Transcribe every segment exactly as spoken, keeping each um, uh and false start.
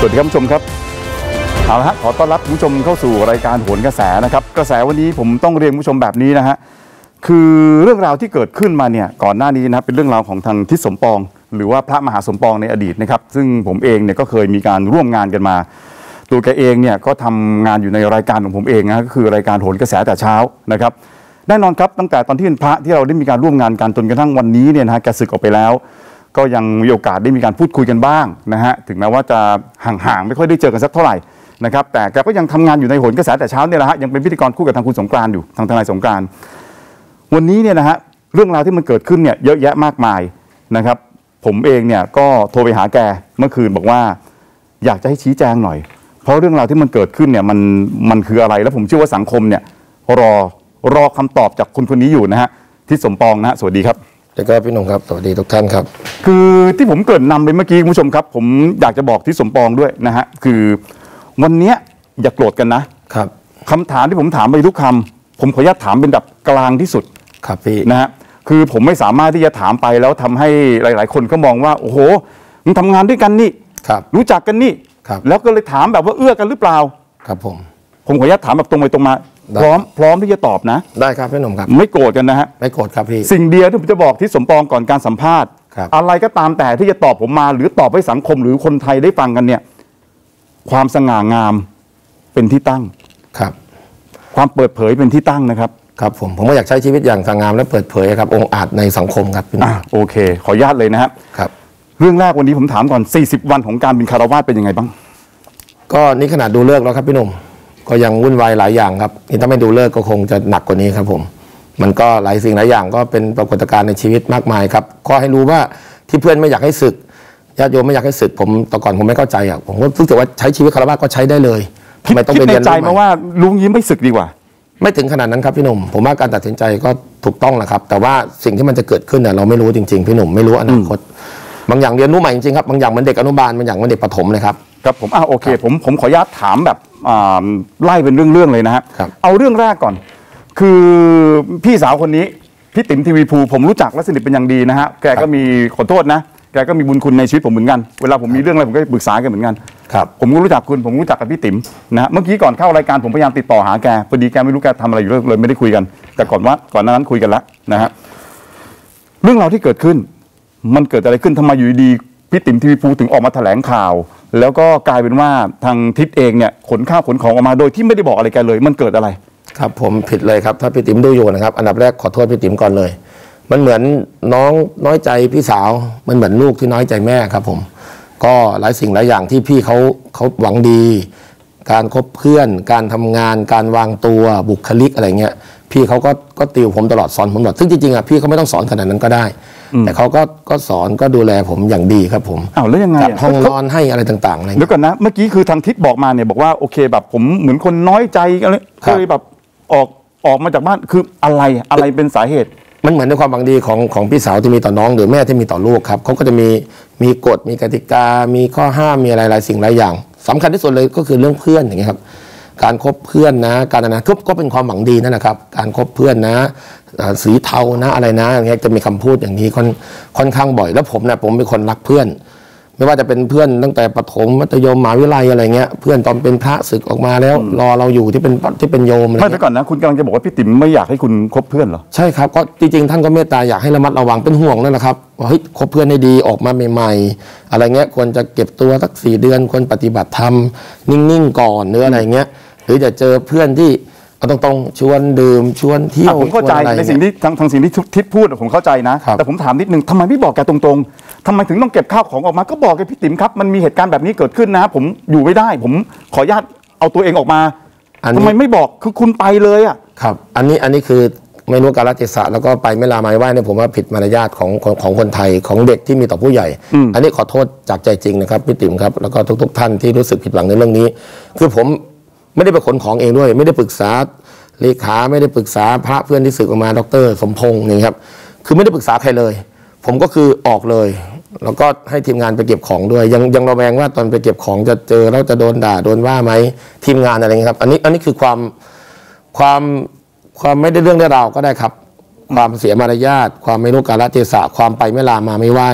สวัสดีครับผู้ชมครับเอาละฮะขอต้อนรับผู้ชมเข้าสู่รายการโหนกระแสนะครับกระแสวันนี้ผมต้องเรียนผู้ชมแบบนี้นะฮะคือเรื่องราวที่เกิดขึ้นมาเนี่ยก่อนหน้านี้นะเป็นเรื่องราวของทางทิศสมปองหรือว่าพระมหาสมปองในอดีตนะครับซึ่งผมเองเนี่ยก็เคยมีการร่วมงานกันมาตัวแกเองเนี่ยก็ทำงานอยู่ในรายการของผมเองนะก็คือรายการโหนกระแสแต่เช้านะครับแน่นอนครับตั้งแต่ตอนที่เป็นพระที่เราได้มีการร่วมงานกันจนกระทั่งวันนี้เนี่ยนะฮะแกสึกออกไปแล้วก็ยังมีโอกาสได้มีการพูดคุยกันบ้างนะฮะถึงแม้ว่าจะห่างๆไม่ค่อยได้เจอกันสักเท่าไหร่นะครับแต่แกก็ยังทำงานอยู่ในโหนกระแสแต่เช้าเนี่ยแหละฮะยังเป็นพิธีกรคู่กับทางคุณสงกรานต์อยู่ทางทนายสงกรานต์วันนี้เนี่ยนะฮะเรื่องราวที่มันเกิดขึ้นเนี่ยเยอะแยะมากมายนะครับผมเองเนี่ยก็โทรไปหาแกเมื่อคืนบอกว่าอยากจะให้ชี้แจงหน่อยเพราะเรื่องราวที่มันเกิดขึ้นเนี่ยมันมันคืออะไรแล้วผมเชื่อว่าสังคมเนี่ยรอรอคำตอบจากคนคนนี้อยู่นะฮะทิศสมปองนะฮะสวัสดีครับแล้วก็พี่หนุ่มครับสวัสดีทุกท่านครับคือที่ผมเกริ่นนำไปเมื่อกี้คุณผู้ชมครับผมอยากจะบอกทิศสมปองด้วยนะฮะคือวันนี้อย่าโกรธกันนะครับคำถามที่ผมถามไปทุกคำผมขออนุญาตถามเป็นแบบกลางที่สุดครับพี่นะฮะคือผมไม่สามารถที่จะถามไปแล้วทำให้หลายๆคนก็มองว่าโอ้โหมึงทำงานด้วยกันนี่ครับรู้จักกันนี่ครับแล้วก็เลยถามแบบว่าเอื้อกันหรือเปล่าครับผมผมขออนุญาตถามแบบตรงไปตรงมาพร้อมพร้อมที่จะตอบนะได้ครับพี่หนุ่มครับไม่โกรธกันนะฮะไม่โกรธครับพี่สิ่งเดียวที่ผมจะบอกทิศสมปองก่อนการสัมภาษณ์ครับอะไรก็ตามแต่ที่จะตอบผมมาหรือตอบให้สังคมหรือคนไทยได้ฟังกันเนี่ยความสง่างามเป็นที่ตั้งครับความเปิดเผยเป็นที่ตั้งนะครับครับผมผมก็อยากใช้ชีวิตอย่างสง่างามและเปิดเผยครับองค์อาจในสังคมครับพี่หนุ่มโอเคขออนุญาตเลยนะครับครับเรื่องแรกวันนี้ผมถามก่อนสี่สิบวันของการเป็นคารวาสเป็นยังไงบ้างก็นี่ขนาดดูเลิกแล้วครับพี่หนุ่มก็ยังวุ่นวายหลายอย่างครับนี่ถ้าไม่ดูเลิกก็คงจะหนักกว่านี้ครับผมมันก็หลายสิ่งหลายอย่างก็เป็นปรากฏการณ์ในชีวิตมากมายครับก็ให้รู้ว่าที่เพื่อนไม่อยากให้ศึกญาติโยมไม่อยากให้ศึกผมแต่ก่อนผมไม่เข้าใจอ่ะผมก็รู้สึกว่าใช้ชีวิตคารวะก็ใช้ได้เลยทำไมต้องไปเรียนรู้ใหม่คิดในใจมาว่าลุงยิ้มไม่ศึกดีกว่าไม่ถึงขนาดนั้นครับพี่หนุ่มผมว่าการตัดสินใจก็ถูกต้องแหละครับแต่ว่าสิ่งที่มันจะเกิดขึ้นเนี่ยเราไม่รู้จริงๆพี่หนุ่มไม่รู้อนาคตบางอย่างเรียนรู้ใหม่จริงๆครับบางอย่างมันเด็กอนุบาลบางอย่างมันเด็กประถมเลยครับครับผมอ่าโอเคผมผมขออนุญาตถามแบบไล่เป็นเรื่องๆเลยนะฮะเอาเรื่องแรกก่อนคือพี่สาวคนนี้พี่ติ๋มทีวีภูผมรู้จักและสนิทเป็นอย่างดีนะฮะแกก็มีขอโทษนะแกก็มีบุญคุณในชีวิตผมเหมือนกันเวลาผมมีเรื่องอะไรผมก็ปรึกษาแกเหมือนกันครับผมก็รู้จักคุณผมรู้จักกับพี่ติ๋มนะเมื่อกี้ก่อนเข้ารายการผมพยายามติดต่อหาแกพอดีแกไม่รู้แกทำอะไรอยู่เลยไม่ได้คุยกันแต่ก่อนว่าก่อนนั้นคุยกันแล้วนะฮะเรื่องราวที่เกิดขึ้นมันเกิดอะไรขึ้นทำไมอยู่ดีพี่ติ๋มทีวีภูถึงออกมาแถลงข่าวแล้วก็กลายเป็นว่าทางทิศเองเนี่ยขนข้าวขนของออกมาโดยที่ไม่ได้บอกอะไรแกเลยมันเกิดอะไรครับผมผิดเลยครับถ้าพี่ติ๋มดูอยู่นะครับอันดับแรกขอโทษพี่ติ๋มก่อนเลยมันเหมือนน้องน้อยใจพี่สาวมันเหมือนลูกที่น้อยใจแม่ครับผมก็หลายสิ่งหลายอย่างที่พี่เขาเขาหวังดีการคบเพื่อนการทำงานการวางตัวบุคลิกอะไรเงี้ยพี่เขาก็ก็ติวผมตลอดสอนผมตลอดซึ่งจริงๆอ่ะพี่เขาไม่ต้องสอนขนาดนั้นก็ได้แต่เขาก็ก็สอนก็ดูแลผมอย่างดีครับผมอ้าวแล้วยังไงจัดห้องนอนให้อะไรต่างๆอะไรเดี๋ยวก่อนนะเมื่อกี้คือทางทิศบอกมาเนี่ยบอกว่าโอเคแบบผมเหมือนคนน้อยใจอะไรเคยแบบออกออกมาจากบ้านคืออะไรอะไรเป็นสาเหตุมันเหมือนในความหวังดีของของพี่สาวที่มีต่อน้องหรือแม่ที่มีต่อลูกครับเขาก็จะมีมีกฎมีกติกามีข้อห้ามมีอะไรหลายสิ่งหลายอย่างสำคัญที่สุดเลยก็คือเรื่องเพื่อนอย่างเงี้ยครับการคบเพื่อนนะการนะทุกก็เป็นความหวังดีนั่นแหละครับการคบเพื่อนนะสีเทานะอะไรนะอย่างเงี้ยจะมีคำพูดอย่างนี้ค่อนค่อนข้างบ่อยแล้วผมเนี่ยผมเป็นคนรักเพื่อนไม่ว่าจะเป็นเพื่อนตั้งแต่ประถมมัธยมมหาวิทยาลัยอะไรเงี้ยเพื่อนตอนเป็นพระศึกออกมาแล้วรอเราอยู่ที่เป็นที่เป็นโยมอะไรไม่ไปก่อนนะคุณกำลังจะบอกว่าพี่ติ๋มไม่อยากให้คุณคบเพื่อนเหรอใช่ครับก็จริงๆท่านก็เมตตาอยากให้ระมัดระวังเป็นห่วงนั่นแหละครับว่าเฮ้ยคบเพื่อนให้ดีออกมาใหม่ๆอะไรเงี้ยควรจะเก็บตัวสักสี่เดือนควรปฏิบัติธรรมนิ่งๆก่อนหรืออะไรเงี้ยหรือจะเจอเพื่อนที่เอาตรงๆชวนดื่มชวนเที่ยวผมเข้าใจในสิ่งที่ทางทางสิ่งที่ทิศพูดผมเข้าใจนะแต่ผมถามนิดนึงทำไมไม่บอกแกตรงๆทำไมถึงต้องเก็บข้าวของออกมาก็บอกแกพี่ติ๋มครับมันมีเหตุการณ์แบบนี้เกิดขึ้นนะผมอยู่ไม่ได้ผมขออนุญาตเอาตัวเองออกมาทำไมไม่บอกคือคุณไปเลยอ่ะครับอันนี้อันนี้คือไม่รู้กาลเทศะแล้วก็ไปไม่ลาไม่ไหว้เนี่ยผมว่าผิดมารยาทของของของคนไทยของเด็กที่มีต่อผู้ใหญ่อันนี้ขอโทษจากใจจริงนะครับพี่ติ๋มครับแล้วก็ทุกๆท่านที่รู้สึกผิดหวังในเรื่องนี้คือผมไม่ได้ไปขนของเองด้วยไม่ได้ปรึกษาเลขาไม่ได้ปรึกษาพระเพื่อนที่ศึกออกมาดร.สมพงษ์นี่ครับคือไม่ได้ปรึกษาใครเลยผมก็คือออกเลยแล้วก็ให้ทีมงานไปเก็บของด้วยยังยังระแวงว่าตอนไปเก็บของจะเจอแล้วจะโดนด่าโดนว่าไหมทีมงานอะไรเงี้ยครับอันนี้อันนี้คือความความความไม่ได้เรื่องได้ราวก็ได้ครับความเสียมารยาทความไม่รู้กาลเทศะความไปไม่ลามาไม่ไหว้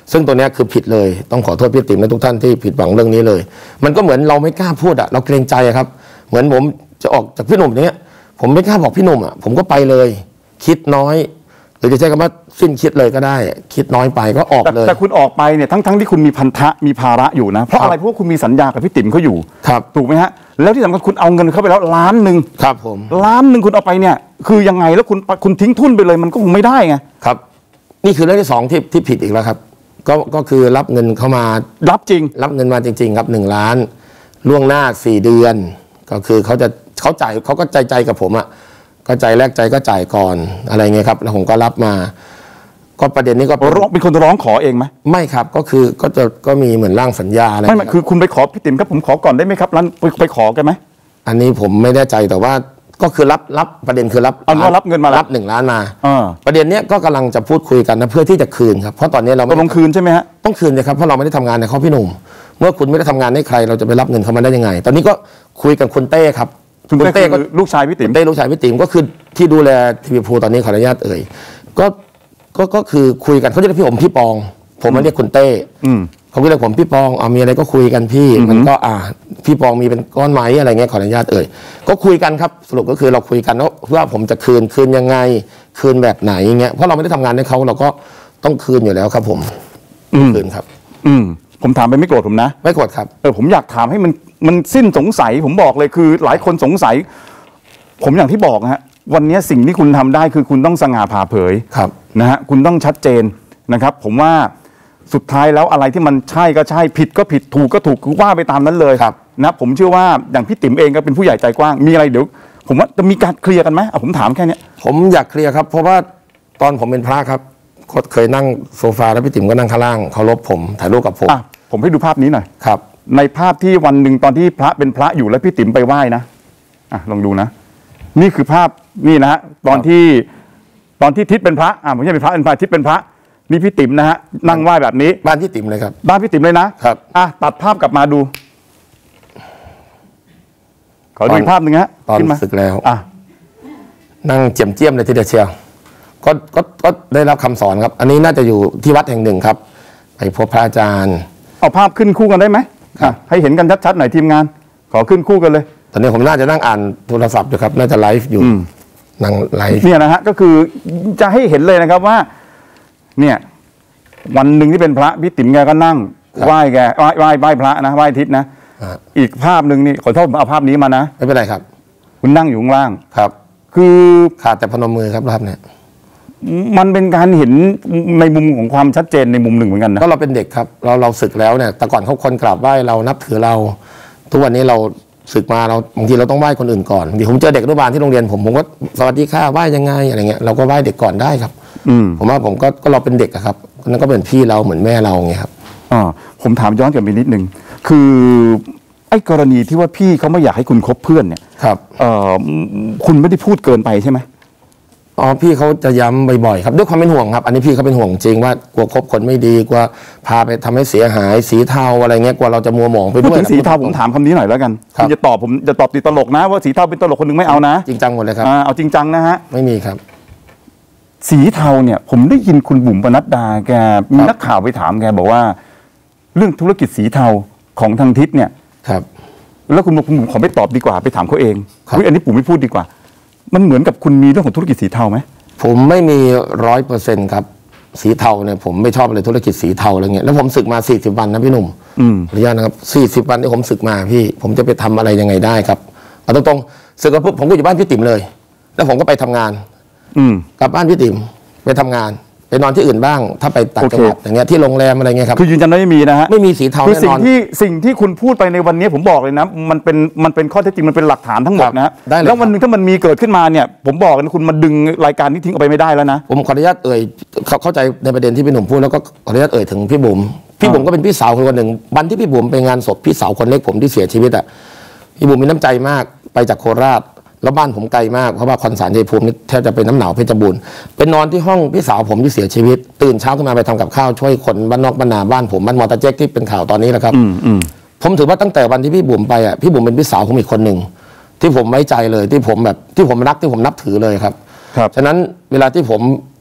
ซึ่งตัวนี้คือผิดเลยต้องขอโทษพี่ติ๋มและทุกท่านที่ผิดหวังเรื่องนี้เลยมันก็เหมือนเราไม่กล้าพูดอะเราเกรงใจครับเหมือนผมจะออกจากพี่หนุ่มเนี้ยผมไม่กล้าบอกพี่หนุ่มอะผมก็ไปเลยคิดน้อยหรือจะใช้คำว่าสิ้นคิดเลยก็ได้คิดน้อยไปก็ออกเลยแต่คุณออกไปเนี่ยทั้งทั้งที่คุณมีพันธะมีภาระอยู่นะเพราะอะไรเพราะว่าคุณมีสัญญากับพี่ติ๋มเขาอยู่ครับถูกไหมฮะแล้วที่สำคัญคุณเอาเงินเขาไปแล้วล้านหนึ่งครับผมล้านหนึ่งคุณเอาไปเนี่ยคือยังไงแล้วคุณคุณทิ้งทุนไปเลยมันก็คงไม่ได้ไงครับนี่คือเรื่องที่สองที่ที่ผิดอีกแล้วครับก็ก็คือรับเงินเข้ามารับจริงรับเงินมาจริงๆครับหนึ่งล้านล่วงหน้าสี่เดือนก็คือเขาจะเขาจ่ายเขาก็ใจใจกับผมอ่ะก็ใจแรกใจก็จ่ายก่อนอะไรเงี้ยครับแล้วผมก็รับมาก็ประเด็นนี้ก็ร้องเป็นคนร้องขอเองไหมไม่ครับก็คือก็จะก็มีเหมือนร่างสัญญาอะไรไม่ไม่คือคุณไปขอพี่ติ๋มครับผมขอก่อนได้ไหมครับร้านไปไปขอกันไหมอันนี้ผมไม่แน่ใจแต่ว่าก็คือรับรับประเด็นคือรับเอาว่ารับเงินมารับหนึ่งล้านมาอ่าประเด็นเนี้ยก็กำลังจะพูดคุยกันนะเพื่อที่จะคืนครับเพราะตอนนี้เราต้องลงคืนใช่ไหมฮะต้องคืนเลยครับเพราะเราไม่ได้ทำงานในเขาพี่หนุ่มเมื่อคุณไม่ได้ทำงานให้ใครเราจะไปรับเงินเขามาได้ยังไงตอนนี้ก็คุยกับคุณเต้ครับคุณเต้ก็ลูกชายพี่ติ๋มเต้ลูกชายพี่ติ๋มก็คือที่ดูแลทีวีพูตอนนี้ขออนุญาตเอ่ยก็ก็ก็คือคุยกันเขาจะเรียกพี่ผมพี่ปองผมมาเรียกคุณเต้เขาเรียกผมพี่ปองเอามีอะไรก็คุยกันพี่มันก็อ่าพี่ปองมีเป็นก้อนไม้อะไรเงี้ยขออนุญาตเอ่ยก็คุยกันครับสรุปก็คือเราคุยกันว่าผมจะคืนคืนยังไงคืนแบบไหนเงี้ยเพราะเราไม่ได้ทำงานให้เขาเราก็ต้องคืนอยู่แล้วครับผมคืนครับอืมผมถามไปไม่โกรธผมนะไม่โกรธครับเออผมอยากถามให้มันมันสิ้นสงสัยผมบอกเลยคือหลายคนสงสัยผมอย่างที่บอกนะฮะวันนี้สิ่งที่คุณทำได้คือคุณต้องสง่าผ่าเผยครับนะฮะคุณต้องชัดเจนนะครับผมว่าสุดท้ายแล้วอะไรที่มันใช่ก็ใช่ผิดก็ผิดถูกก็ถูกคือว่าไปตามนั้นเลยนะผมเชื่อว่าอย่างพี่ติ๋มเองก็เป็นผู้ใหญ่ใจกว้างมีอะไรเดี๋ยวผมว่าจะมีการเคลียร์กันไหมเอาผมถามแค่นี้ผมอยากเคลียร์ครับเพราะว่าตอนผมเป็นพระครับเคยนั่งโซฟาแล้วพี่ติ๋มก็นั่งข้างล่างเคารพผมถ่ายรูปกับผมอ่ะผมให้ดูภาพนี้หน่อยครับในภาพที่วันหนึ่งตอนที่พระเป็นพระอยู่แล้วพี่ติ๋มไปไหว้นะอ่ะลองดูนะนี่คือภาพนี่นะฮะตอนที่ตอนที่ทิศเป็นพระอ่ะไม่ใช่เป็นพระเป็นพระทิศเป็นพระนี่พี่ติ๋มนะฮะนั่งไหว้แบบนี้บ้านพี่ติ๋มเลยครับบ้านพี่ติ๋มเลยนะครับอ่ะตัดภาพกลับมาดูขอดูภาพหนึ่งฮะตอนศึกแล้วอ่ะนั่งเจียมเจียมเลยทีเดียวเชียวก็ก็ก็ได้รับคำสอนครับอันนี้น่าจะอยู่ที่วัดแห่งหนึ่งครับไปพบพระอาจารย์เอาภาพขึ้นคู่กันได้ไหมค่ะให้เห็นกันชัดๆหน่อยทีมงานขอขึ้นคู่กันเลยตอนนี้ผมน่าจะนั่งอ่านโทรศัพท์อยู่ครับน่าจะไลฟ์อยู่นั่งไลฟ์เนี่ยนะฮะก็คือจะให้เห็นเลยนะครับว่าเนี่ยวันหนึ่งที่เป็นพระพี่ติ๋มแกก็นั่งไหว้แกไหว้ไหว้ไหว้พระนะไหว้ทิศนะอีกภาพหนึ่งนี่ขอโทษผมเอาภาพนี้มานะไม่เป็นไรครับคุณนั่งอยู่ข้างล่างครับคือขาดแต่พนมมือครับภาพเนี่ยมันเป็นการเห็นในมุมของความชัดเจนในมุมหนึ่งเหมือนกันนะก็เราเป็นเด็กครับเราเราศึกแล้วเนี่ยแต่ก่อนเขาคนกราบไหว้เรานับถือเราทุกวันนี้เราศึกมาเราบางทีเราต้องไหว้คนอื่นก่อนบางทีผมเจอเด็กอนุบาลที่โรงเรียนผมผมก็สวัสดีค่ะไหว้ยังไงอะไรเงี้ยเราก็ไหว้เด็กก่อนได้ครับอืมผมว่าผมก็ก็เราเป็นเด็กอะครับนั่นก็เป็นพี่เราเหมือนแม่เราไงครับอ่าผมถามย้อนกลับไปนิดนึงคือไอ้กรณีที่ว่าพี่เขาไม่อยากให้คุณคบเพื่อนเนี่ยครับเอ่อคุณไม่ได้พูดเกินไปใช่ไหมอ๋อพี่เขาจะย้ำบ่อยๆครับด้วยความเป็นห่วงครับอันนี้พี่เขาเป็นห่วงจริงว่ากลัวคบคนไม่ดีกลัวพาไปทำให้เสียหายสีเทาอะไรเงี้ยกลัวเราจะมัวหมองไปด้วยพูดถึงสีเทาผมถามคำนี้หน่อยแล้วกันคุณจะตอบผมจะตอบติดตลกนะว่าสีเทาเป็นตลกคนหนึ่งไม่เอานะจริงจังหมดเลยครับเอาจริงจังนะฮะไม่มีครับสีเทาเนี่ยผมได้ยินคุณบุ๋มปนัดดาแกมีนักข่าวไปถามแกบอกว่าเรื่องธุรกิจสีเทาของทางทิศเนี่ยครับแล้วคุณบุ๋มขอไม่ตอบดีกว่าไปถามเขาเองอุ๊ยอันนี้ผมไม่พูดดีกว่ามันเหมือนกับคุณมีเรื่องของธุรกิจสีเทาไหมผมไม่มีร้อยเปอร์เซ็นต์ครับสีเทาเนี่ยผมไม่ชอบเลยธุรกิจสีเทาอะไรเงี้ยแล้วผมศึกมาสี่สิบวันนะพี่หนุ่มขออนุญาตนะครับสี่สิบวันที่ผมศึกมาพี่ผมจะไปทำอะไรยังไงได้ครับเอาตรงๆศึกมาปุ๊บผมก็อยู่บ้านพี่ติ๋มเลยแล้วผมก็ไปทำงานอืมกลับบ้านพี่ติ๋มไปทำงานไปนอนที่อื่นบ้างถ้าไปต่างจังหวัดอย่างเงี้ยที่โรงแรมอะไรเงี้ยครับคือยืนยันว่าไม่มีนะฮะไม่มีสีเทาแน่นอนคือสิ่งที่สิ่งที่คุณพูดไปในวันนี้ผมบอกเลยนะมันเป็นมันเป็นข้อเท็จจริงมันเป็นหลักฐานทั้งหมดนะแล้ววันนึงถ้ามันมีเกิดขึ้นมาเนี่ยผมบอกนะคุณมาดึงรายการนี้ทิ้งออกไปไม่ได้แล้วนะผมขออนุญาตเอ่ยเข้าใจในประเด็นที่พี่หนุ่มพูดแล้วก็ขออนุญาตเอ่ยถึงพี่บุ๋มพี่บุ๋มก็เป็นพี่สาวคนหนึ่งวันที่พี่บุ๋มไปงานศพพี่สาวคนเล็กผมที่เสียชีวิตอ่ะพี่บุ๋มมีน้ำใจมากไปจากโคราชแล้วบ้านผมไกลมากเพราะว่าคอนสารชัยภูมินี่แทบจะเป็นน้ำหนาวเพชรบูรณ์เป็นนอนที่ห้องพี่สาวผมที่เสียชีวิตตื่นเช้าขึ้นมาไปทำกับข้าวช่วยคนบ้านนอกบ้านนาบ้านผมบ้านมอตาเจ๊กที่เป็นข่าวตอนนี้แหละครับผมถือว่าตั้งแต่วันที่พี่บุ๋มไปอ่ะพี่บุ๋มเป็นพี่สาวผมอีกคนหนึ่งที่ผมไว้ใจเลยที่ผมแบบที่ผมรักที่ผมนับถือเลยครับฉะนั้นเวลาที่ผม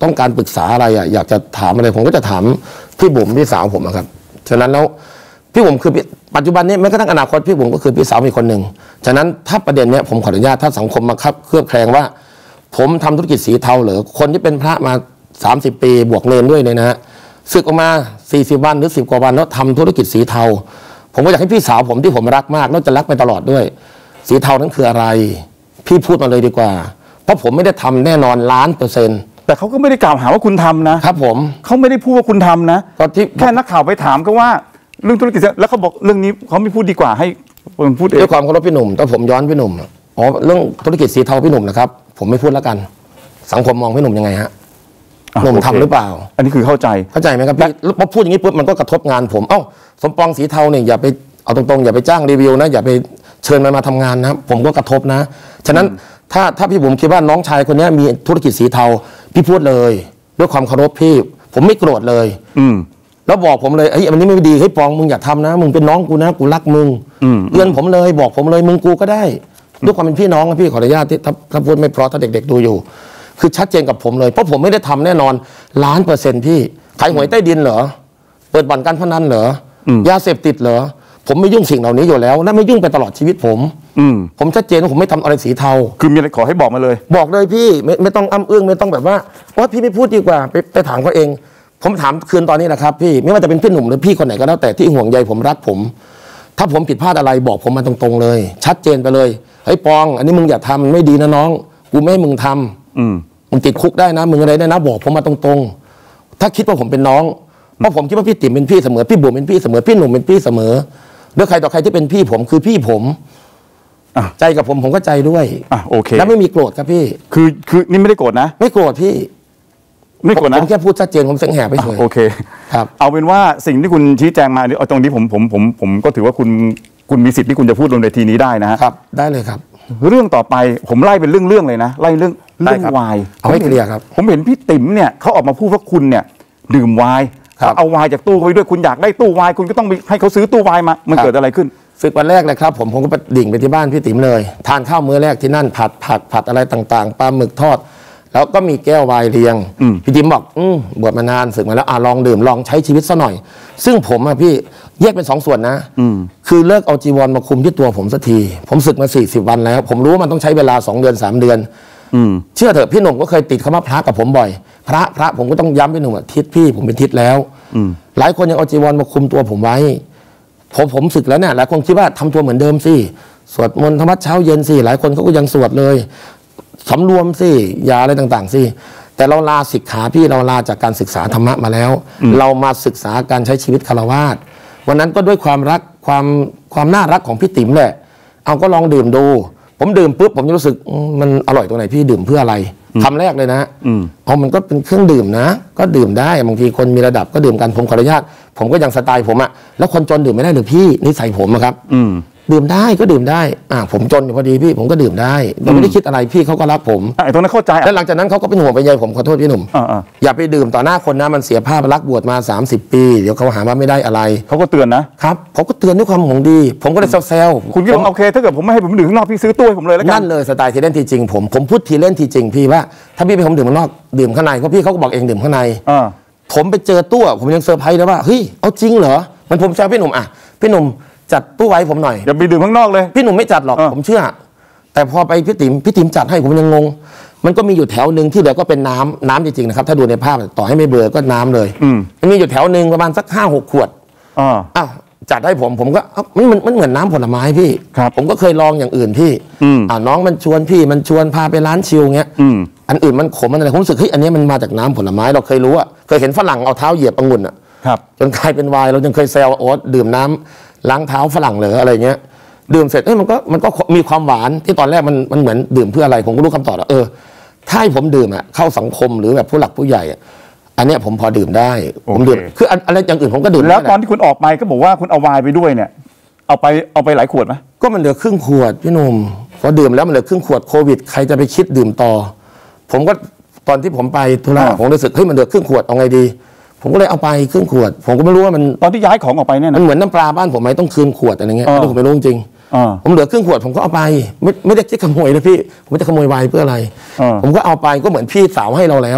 ต้องการปรึกษาอะไรอ่ะอยากจะถามอะไรผมก็จะถามพี่บุ๋มพี่สาวผมอะครับฉะนั้นแล้วพี่บุ๋มคือปัจจุบันนี้แม้กระทั่งอนาคตพี่บุ๋มก็คือพี่สาวอีกคนหนึ่งฉะนั้นถ้าประเด็นเนี้ยผมขออนุญาตถ้าสังคมมาคับเครือบแคลงว่าผมทำธุรกิจสีเทาเหรอคนที่เป็นพระมาสามสิบปีบวกเนรด้วยเนี่ยนะฮะศึกออกมาสี่สิบวันหรือสิบกว่าวันแล้วทำธุรกิจสีเทาผมก็อยากให้พี่สาวผมที่ผมรักมากแล้วจะรักไปตลอดด้วยสีเทานั้นคืออะไรพี่พูดมาเลยดีกว่าเพราะผมไม่ได้ทำแน่นอนล้านเปอร์เซ็นต์แต่เขาก็ไม่ได้กล่าวหาว่าคุณทำนะครับผมเขาไม่ได้พูดว่าคุณทำนะก็ที่แค่นักข่าวไปถามก็ว่าเรื่องธุรกิจแล้วเขาบอกเรื่องนี้เขาไม่พูดดีกว่าให้ผมพูดเองด้วยความเคารพพี่หนุ่มแต่ผมย้อนพี่หนุ่มอ๋อเรื่องธุรกิจสีเทาพี่หนุ่มนะครับผมไม่พูดแล้วกันสังคมมองพี่หนุ่มยังไงฮะหนุ่มทำหรือเปล่าอันนี้คือเข้าใจเข้าใจไหมครับพี่พอพูดอย่างนี้ปุ๊บมันก็กระทบงานผมเอ้าสมปองสีเทาเนี่ยอย่าไปเอาตรงๆอย่าไปจ้างรีวิวนะอย่าไปเชิญมันมาทำงานนะผมก็กระทบนะฉะนั้นถ้าถ้าพี่ผมคิดว่าน้องชายคนนี้มีธุรกิจสีเทาพี่พูดเลยด้วยความเคารพพี่ผมไม่โกรธเลยอืมแล้วบอกผมเลยไอ้อันนี้ไม่ดีให้ปองมึงอย่าทำนะมึงเป็นน้องกูนะกูรักมึงเตือนผมเลยบอกผมเลยมึงกูก็ได้ด้วยความเป็นพี่น้องนะพี่ขออนุญาตที่ถ้าถ้าพูดไม่เพราะถ้าเด็กๆดูอยู่คือชัดเจนกับผมเลยเพราะผมไม่ได้ทำแน่นอนล้านเปอร์เซ็นต์พี่ขายหวยใต้ดินเหรอเปิดบ่อนการพนันเหรอยาเสพติดเหรอผมไม่ยุ่งสิ่งเหล่านี้อยู่แล้วและไม่ยุ่งไปตลอดชีวิตผมอืมผมชัดเจนว่าผมไม่ทำอะไรสีเทาคือมีอะไรขอให้บอกมาเลยบอกเลยพี่ไม่ไม่ต้องอ้ำอึ้งไม่ต้องแบบว่าว่าพี่ไม่พูดดีกว่าไปไปถามเขาเองผมถามคืนตอนนี้นะครับพี่ไม่ว่าจะเป็นพี่หนุ่มหรือพี่คนไหนก็แล้วแต่ที่ห่วงใยผมรักผมถ้าผมผิดพลาดอะไรบอกผมมาตรงๆเลยชัดเจนไปเลยเฮ้ยปองอันนี้มึงอย่าทำไม่ดีนะน้องกูไม่ให้มึงทำอืมมึงติดคุกได้นะมึงอะไรได้นะบอกผมมาตรงๆถ้าคิดว่าผมเป็นน้องเพราะผมคิดว่าพี่ติ๋มเป็นพี่เสมอพี่บุ๋มเป็นพี่เสมอพี่หนุ่มเป็นพี่เสมอเรื่องใครต่อใครที่เป็นพี่ผมคือพี่ผมใจกับผมผมก็ใจด้วยอ่ะโอเคแล้วไม่มีโกรธครับพี่คือคือนี่ไม่ได้โกรธนะไม่โกรธพี่ไม่โกรธนะผมแค่พูดชัดเจนผมเสียงแหบไปเฉยโอเคครับเอาเป็นว่าสิ่งที่คุณชี้แจงมาเอาตรงนี้ผมผมผมผมก็ถือว่าคุณคุณมีสิทธิ์ที่คุณจะพูดลงในทีนี้ได้นะฮะครับได้เลยครับเรื่องต่อไปผมไล่เป็นเรื่องๆเลยนะไล่เรื่องเรื่องวายเอาให้เคลียร์ครับผมเห็นพี่ติ๋มเนี่ยเขาออกมาพูดว่าคุณเนี่ยดื่มวายเอาวายจากตู้ไปด้วยคุณอยากได้ตู้วายคุณก็ต้องให้เขาซื้อตู้วายมามันเกิดอะไรขึ้นศึกวันแรกเลยครับผมผมก็ไปดิ่งไปที่บ้านพี่ติ๋มเลยทานข้าวมื้อแรกที่นั่นผัดผักผัดอะไรต่างๆปลาหมึกทอดแล้วก็มีแก้ววายเรียงพี่ติ๋มบอกอืมบวชมานานศึกมาแล้วอ่ะลองดื่มลองใช้ชีวิตซะหน่อยซึ่งผมอะพี่แยกเป็นสองส่วนนะคือเลิกเอาจีวรมาคุมที่ตัวผมสักทีผมศึกมาสี่สิบวันแล้วผมรู้ว่ามันต้องใช้เวลาสองเดือนสามเดือนเชื่อเถอะพี่หนุ่มก็เคยติดคำว่าพระกับผมบ่อยพระพระผมก็ต้องย้ำพี่หนุ่มว่าทิศพี่ผมเป็นทิศแล้วหลายคนยังเอาจีวรมาคุมตัวผมไว้ผมผมศึกแล้วเนี่ยหลายคนคิดว่าทำตัวเหมือนเดิมสิสวดมนต์ธรรมะเช้าเย็นสิหลายคนเขาก็ยังสวดเลยสำรวมสิยาอะไรต่างๆสิแต่เราลาศิกขาพี่เราลาจากการศึกษาธรรมะมาแล้วเรามาศึกษาการใช้ชีวิตฆราวาสวันนั้นก็ด้วยความรักความความน่ารักของพี่ติ๋มแหละเอาก็ลองดื่มดูผมดื่มปุ๊บผมจะรู้สึกมันอร่อยตรงไหนพี่ดื่มเพื่ออะไรคำแรกเลยนะเอามันก็เป็นเครื่องดื่มนะก็ดื่มได้บางทีคนมีระดับก็ดื่มกันผมขออนุญาตผมก็ยังสไตล์ผมอะแล้วคนจนดื่มไม่ได้หรือพี่นิสัยผมอะครับดื่มได้ก็ดื่มได้อ่าผมจนอยู่พอดีพี่ผมก็ดื่มได้เราไม่ได้คิดอะไรพี่เขาก็รักผมไอ้ตรงนั้นเข้าใจแล้วหลังจากนั้นเขาก็เป็นห่วงเป็นใยผมขอโทษพี่หนุ่มอย่าไปดื่มต่อหน้าคนนะมันเสียภาพลักษณ์บวชมาสามสิบปีเดี๋ยวเขาหาว่าไม่ได้อะไรเขาก็เตือนนะครับเขาก็เตือนด้วยความห่วงดีผมก็เลยแซวๆคุณก็โอเคถ้าเกิดผมไม่ให้ผมดื่มข้างนอกพี่ซื้อตู้ให้ผมเลยแล้วกันนั่นเลยสไตล์ทีเล่นทีจริงผมผมพูดทีเล่นทีจริงพี่ว่าถ้าพี่ไปผมดื่มข้างนอกดื่มข้างในเพราะพี่เขาก็บอกเองดื่มข้างในผมไปเจอตู้ผมยังเซอร์ไพรส์เลยว่าเฮ้ยเอาจริงเหรอมันผมแซวพี่หนุ่มอ่ะพี่หนุ่มจัดตู้ไว้ผมหน่อยอย่าไปดื่มข้างนอกเลยพี่หนุ่มไม่จัดหรอกผมเชื่อแต่พอไปพี่ติ๋มพี่ติ๋มจัดให้ผมยังงงมันก็มีอยู่แถวหนึ่งที่เหลือก็เป็นน้ำน้ำจริงๆนะครับถ้าดูในภาพต่อให้ไม่เบลอก็น้ำเลยมันมีอยู่แถวหนึ่งประมาณสักห้าหกขวดอ้าวจัดให้ผมผมก็มันมันมันเหมือนน้ำผลไม้พี่ผมก็เคยลองอย่างอื่นพี่อ่าน้องมันชวนพี่มันชวนพาไปร้านชิลเงี้ยอันอื่นมันขมมันอะไรผมรู้สึกเฮ้ยอันนี้มันมาจากน้ำผลไม้เราเคยรู้อะเคยเห็นฝรั่งเอาเท้าเหยียบองุ่นอะจนกลายเป็นไวน์เรายังเคยแซวโอ๊ตดื่มน้ำล้างเท้าฝรั่งเหรออะไรเงี้ยดื่มเสร็จเอ้ยมันก็มันก็มีความหวานที่ตอนแรกมันมันเหมือนดื่มเพื่ออะไรผมก็รู้คำตอบแล้วเออถ้าให้ผมดื่มอะเข้าสังคมหรือแบบผู้หลักผู้ใหญ่อันเนี้ยผมพอดื่มได้ผมดื่มคืออะไรอย่างอื่นผมก็ดื่มแล้วตอนที่คุณออกไปก็บอกว่าคุณเอาไวน์ไปด้วยเนี่ยเอาไปเอาไปหลายขวดไหมก็มันเหลือครึ่งขวดพี่หนุ่มพอดื่มแล้วมันเหลือครึ่งขวดโควิดใครจะไปคิดดื่มต่อผมก็ตอนที่ผมไปธุระผมรู้สึกเฮ้ยมันเหลือครึ่งขวดเอาไงดีผมก็เลยเอาไปครึ่งขวดผมก็ไม่รู้ว่ามันตอนที่ย้ายของออกไปเนี่ยนะมันเหมือนน้ำปลาบ้านผมไหมต้องคืนขวดอะไรเงี้ยผมไม่รู้จริงผมเหลือครึ่งขวดผมก็เอาไปไม่ไม่ได้จะขโมยนะพี่ผมจะขโมยไวน์เพื่ออะไรผมก็เอาไปก็เหมือนพี่สาวให้เราแล้วอะ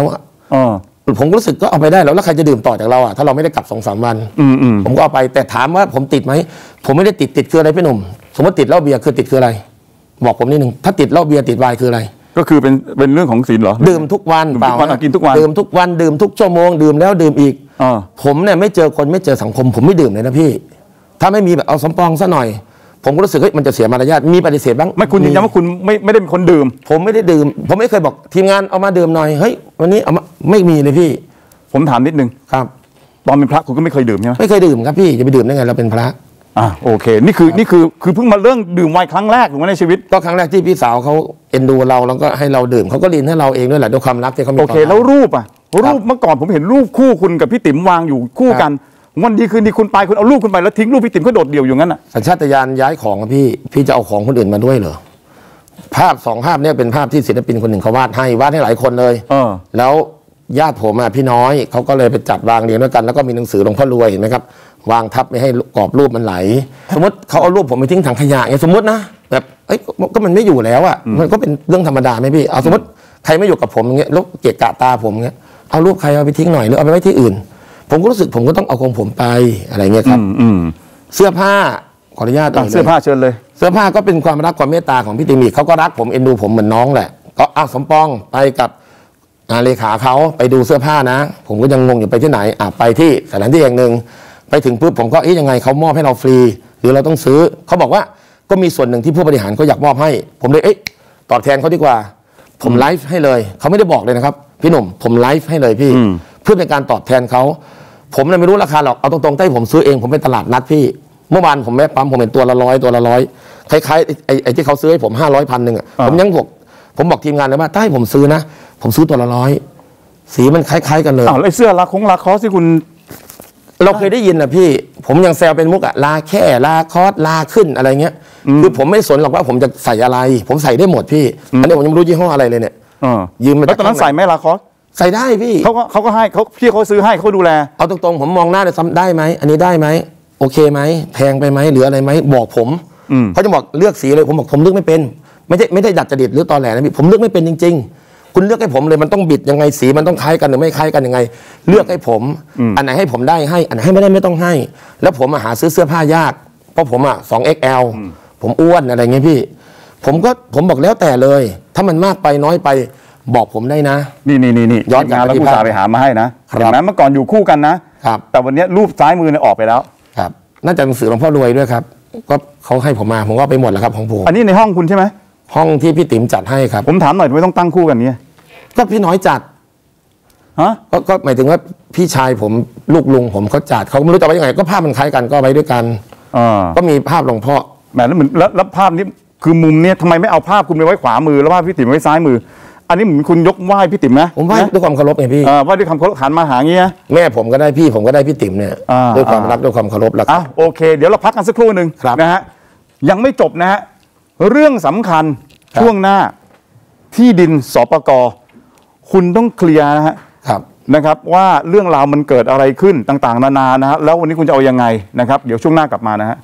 อ๋อผมรู้สึกก็เอาไปได้แล้วแล้วใครจะดื่มต่อจากเราอ่ะถ้าเราไม่ได้กลับสองสามวันอืมอืมผมก็เอาไปแต่ถามว่าผมติดไหมผมไม่ได้ติดติดคืออะไรพี่หนุ่มสมมติติดเหล้าเบียร์คือติดคืออะไรบอกผมนิดนึงถ้าติดเหล้าเบียร์ติดไวน์คืออะไรก็คือเป็นเป็นเรื่องของศีลเหรอดื่มทุกวันเปล่ากินทุกวันดื่มทุกวันดื่มทุกชั่วโมงดื่มแล้วดื่มอีกผมเนี่ยไม่เจอคนไม่เจอสังคมผมไม่ดื่มเลยนะพี่ถ้าไม่มีแบบเอาสมปองซะหน่อยผมก็รู้สึกเฮ้ยมันจะเสียมารยาทมีปฏิเสธบ้างไม่คุณยืนยันว่าคุณไม่ไม่ได้เป็นคนดื่มผมไม่ได้ดื่มผมไม่เคยบอกทีมงานเอามาดื่มหน่อยเฮ้ยวันนี้เอามาไม่มีเลยพี่ผมถามนิดนึงครับตอนเป็นพระคุณก็ไม่เคยดื่มใช่ไหมไม่เคยดื่มครับพี่จะไปดื่มได้ไงเราเป็นพระอ่าโอเคนี่คือนี่คือคือเพิ่งมาเรื่องดื่มไวน์ครั้งแรกถูกไหมในชีวิตก็ครั้งแรกที่พี่สาวเขาเอ็นดูเราแล้วก็ให้เราดื่มเขาก็ลินให้เราเองด้วยแหละด้วยความรักที่เขามีโอเคแล้วรูปอ่ะรูปเมื่อก่อนผมเห็นรูปคู่คุณกับพี่ติ๋มวางอยู่คู่กันวันดีคืนดีคุณไปคุณเอารูปคุณไปแล้วทิ้งรูปพี่ติ๋มก็โดดเดี่ยวอยู่งั้นอ่ะสัญชาตญาณย้ายของครับพี่พี่จะเอาของคนอื่นมาด้วยเหรอภาพสองภาพเนี่ยเป็นภาพที่ศิลปินคนหนึ่งเขาวาดให้วาดให้หลายคนเลยเออแล้วญาติผมอ่ะพี่น้อยเขาก็เลยไปจัดวางเรียงด้วยกันแล้วก็มีหนังสือหลวงพ่อรวยเห็นไหมครับวางทับไม่ให้กรอบรูปมันไหลสมมติเขาเอารูปผมไปทิ้งถังขยะไงสมมตินะแบบเอ้ยก็มันไม่อยู่แล้วอ่ะมันก็เป็นเรื่องธรรมดาไหมพี่เอาสมมติใครไม่อยู่กับผมอย่างเงี้ยแล้วเกะกะตาผมเงี้ยเอารูปใครเอาไปทิ้งหน่อยหรือเอาไปไว้ที่อื่นผมก็รู้สึกผมก็ต้องเอาของผมไปอะไรเงี้ยครับเสื้อผ้าขออนุญาตเสื้อผ้าเชิญเลยเสื้อผ้าก็เป็นความรักความเมตตาของพี่ติมีเขาก็รักผมเอ็นดูผมเหมือนน้องแหละก็อ้าวสมปองไปกับเลขาเขาไปดูเสื้อผ้านะผมก็ยังงงอยู่ไปที่ไหนอ่ะไปที่สถานที่แห่งหนึ่งไปถึงปุ๊บผมก็เอ๊ะยังไงเขามอบให้เราฟรีหรือเราต้องซื้อเขาบอกว่าก็มีส่วนหนึ่งที่ผู้บริหารเขาอยากมอบให้ผมเลยเอ๊ะตอบแทนเขาดีกว่าผมไลฟ์ให้เลยเขาไม่ได้บอกเลยนะครับพี่หนุ่มผมไลฟ์ให้เลยพี่เพื่อเป็นการตอบแทนเขาผมเนี่ยไม่รู้ราคาหรอกเอาตรงๆใต้ผมซื้อเองผมเป็นตลาดนัดพี่เมื่อวานผมแม่ปั๊มผมเป็นตัวละร้อยตัวละร้อยคล้ายๆไอ้ไอ้ที่เขาซื้อให้ผมห้าร้อยพันหนึ่งอ่ะผมยังบอกผมบอกทีมงานเลยว่าถ้าให้ผมซื้อนะผมซื้อตัวละร้อยสีมันคล้ายๆกันเลยอ้าวแล้วเสื้อลาคงลาคอสที่คุณเราเคยได้ยินนะพี่ผมยังแซวเป็นมุกอะลาแค่ลาคอสลาขึ้นอะไรเงี้ยคือผมไม่สนหรอกว่าผมจะใส่อะไรผมใส่ได้หมดพี่อันนี้ผมยังไม่รู้ยี่ห้ออะไรเลยเนี่ยยืมมาแล้วตอนนั้นใส่ไหมลาคอสใส่ได้พี่เขาก็เขาก็ให้เขาพี่เขาซื้อให้เขาดูแลเอาตรงๆผมมองหน้าเลยซ้ำได้ไหมอันนี้ได้ไหมโอเคไหมแพงไปไหมหรืออะไรไหมบอกผมเขาจะบอกเลือกสีเลยผมบอกผมเลือกไม่เป็นไม่ใช่ไม่ได้ดัดจริตหรือตอแหลนะพี่ผมเลือกไม่เป็นจริงๆคุณเลือกให้ผมเลยมันต้องบิดยังไงสีมันต้องคล้ายกันหรือไม่คล้ายกันยังไงเลือกให้ผมอันไหนให้ผมได้ให้อันไหนให้ไม่ได้ไม่ต้องให้แล้วผมหาซื้อเสื้อผ้ายากเพราะผมอ่ะสอง เอ็กซ์ แอล ผมอ้วนอะไรเงี้ยพี่ผมก็ผมบอกแล้วแต่เลยถ้ามันมากไปน้อยไปบอกผมได้นะนี่นี่นี่นี่ย้อนกลับแล้วผู้สาวไปหามาให้นะเห็นไหมเมื่อก่อนอยู่คู่กันนะครับแต่วันนี้รูปซ้ายมือเนี่ยออกไปแล้วครับน่าจะหนังสือหลวงพ่อรวยด้วยครับก็เขาให้ผมมาผมก็ไปหมดแล้วครับของผมอันนี้ในห้องคุณใช่ไหมห้องที่พี่ติ๋มจัดให้ครับผมถามหน่อยทำไมต้องตั้งคู่กันนี้ก็พี่น้อยจัดฮะก็ก็หมายถึงว่าพี่ชายผมลูกลุงผมเขาจัดเขาไม่รู้จะไว้ยังไงก็ภาพมันคล้ายกันก็ไว้ด้วยกันก็มีภาพหลวงพ่อแหมแล้วเหมือนแล้วภาพนี้คือมุมเนี้ยทำไมไม่เอาภาพคุณไปไว้ขวามือแล้วภาพพี่ติ๋มไว้ซ้ายมืออันนี้เหมือนคุณยกไหว้พี่ติ๋มนะผมไหว้ด้วยความเคารพไงพี่ไหว้ด้วยความเคารพหันมาหาเงี้ยแม่ผมก็ได้พี่ผมก็ได้พี่ติ๋มเนี่ยด้วยความรักด้วยความเคารพแล้วอ่ะโอเคเดี๋ยวเราพักกันสักครู่หนึ่งนะฮะยังไม่จบนะฮะเรื่องสำคัญช่วงหน้าที่ดินสปก.คุณต้องเคลียร์นะฮะนะครับว่าเรื่องราวมันเกิดอะไรขึ้นต่างๆนานานะฮะแล้ววันนี้คุณจะเอายังไงนะครับเดี๋ยวช่วงหน้ากลับมานะฮะ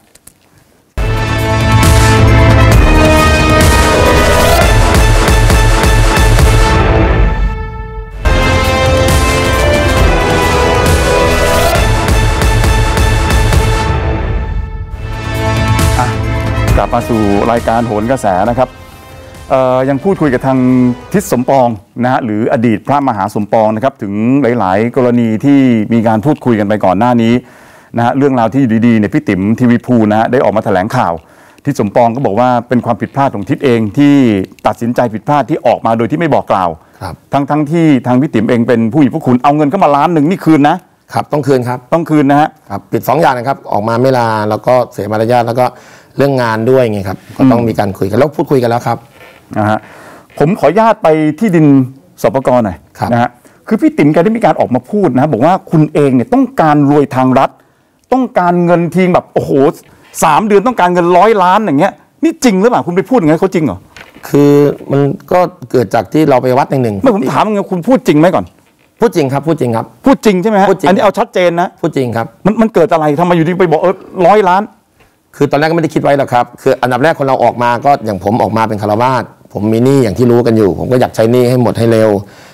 กลับมาสู่รายการโหนกระแสนะครับยังพูดคุยกับทางทิศสมปองนะฮะหรืออดีตพระมหาสมปองนะครับถึงหลายๆกรณีที่มีการพูดคุยกันไปก่อนหน้านี้นะฮะเรื่องราวที่อยู่ดีๆเนี่ยพี่ติ๋มทีวีภูนะฮะได้ออกมาแถลงข่าวทิศสมปองก็บอกว่าเป็นความผิดพลาดของทิศเองที่ตัดสินใจผิดพลาดที่ออกมาโดยที่ไม่บอกกล่าวทั้งทั้งที่ทางพี่ติ๋มเองเป็นผู้มีพระคุณเอาเงินเข้ามาล้านหนึ่งนี่คืนนะครับต้องคืนครับต้องคืนนะฮะครับปิดสองอย่างนะครับออกมาไม่ลาแล้วก็เสียมารยาทแล้วก็เรื่องงานด้วยไงครับก็ต้องมีการคุยกันแล้วพูดคุยกันแล้วครับนะฮะผมขออนุญาตไปที่ดินสปก.หน่อยนะฮะคือพี่ติ๋มแกได้มีการออกมาพูดนะบอกว่าคุณเองเนี่ยต้องการรวยทางรัฐต้องการเงินทีแบบโอ้โหสามเดือนต้องการเงินร้อยล้านอย่างเงี้ยนี่จริงหรือเปล่าคุณไปพูดอย่างงี้เขาจริงเหรอคือมันก็เกิดจากที่เราไปวัดหนึ่งไม่ผมถามไงคุณพูดจริงไหมก่อนพูดจริงครับพูดจริงครับพูดจริงใช่ไหมฮะอันนี้เอาชัดเจนนะพูดจริงครับมันมันเกิดอะไรทำไมอยู่ดีไปบอกเออร้อยล้านคือตอนแรกก็ไม่ได้คิดไว้หรอกครับคืออันดับแรกคนเราออกมาก็อย่างผมออกมาเป็นคารวาสผมมีหนี้อย่างที่รู้กันอยู่ผมก็อยากใช้หนี้ให้หมดให้เร็ว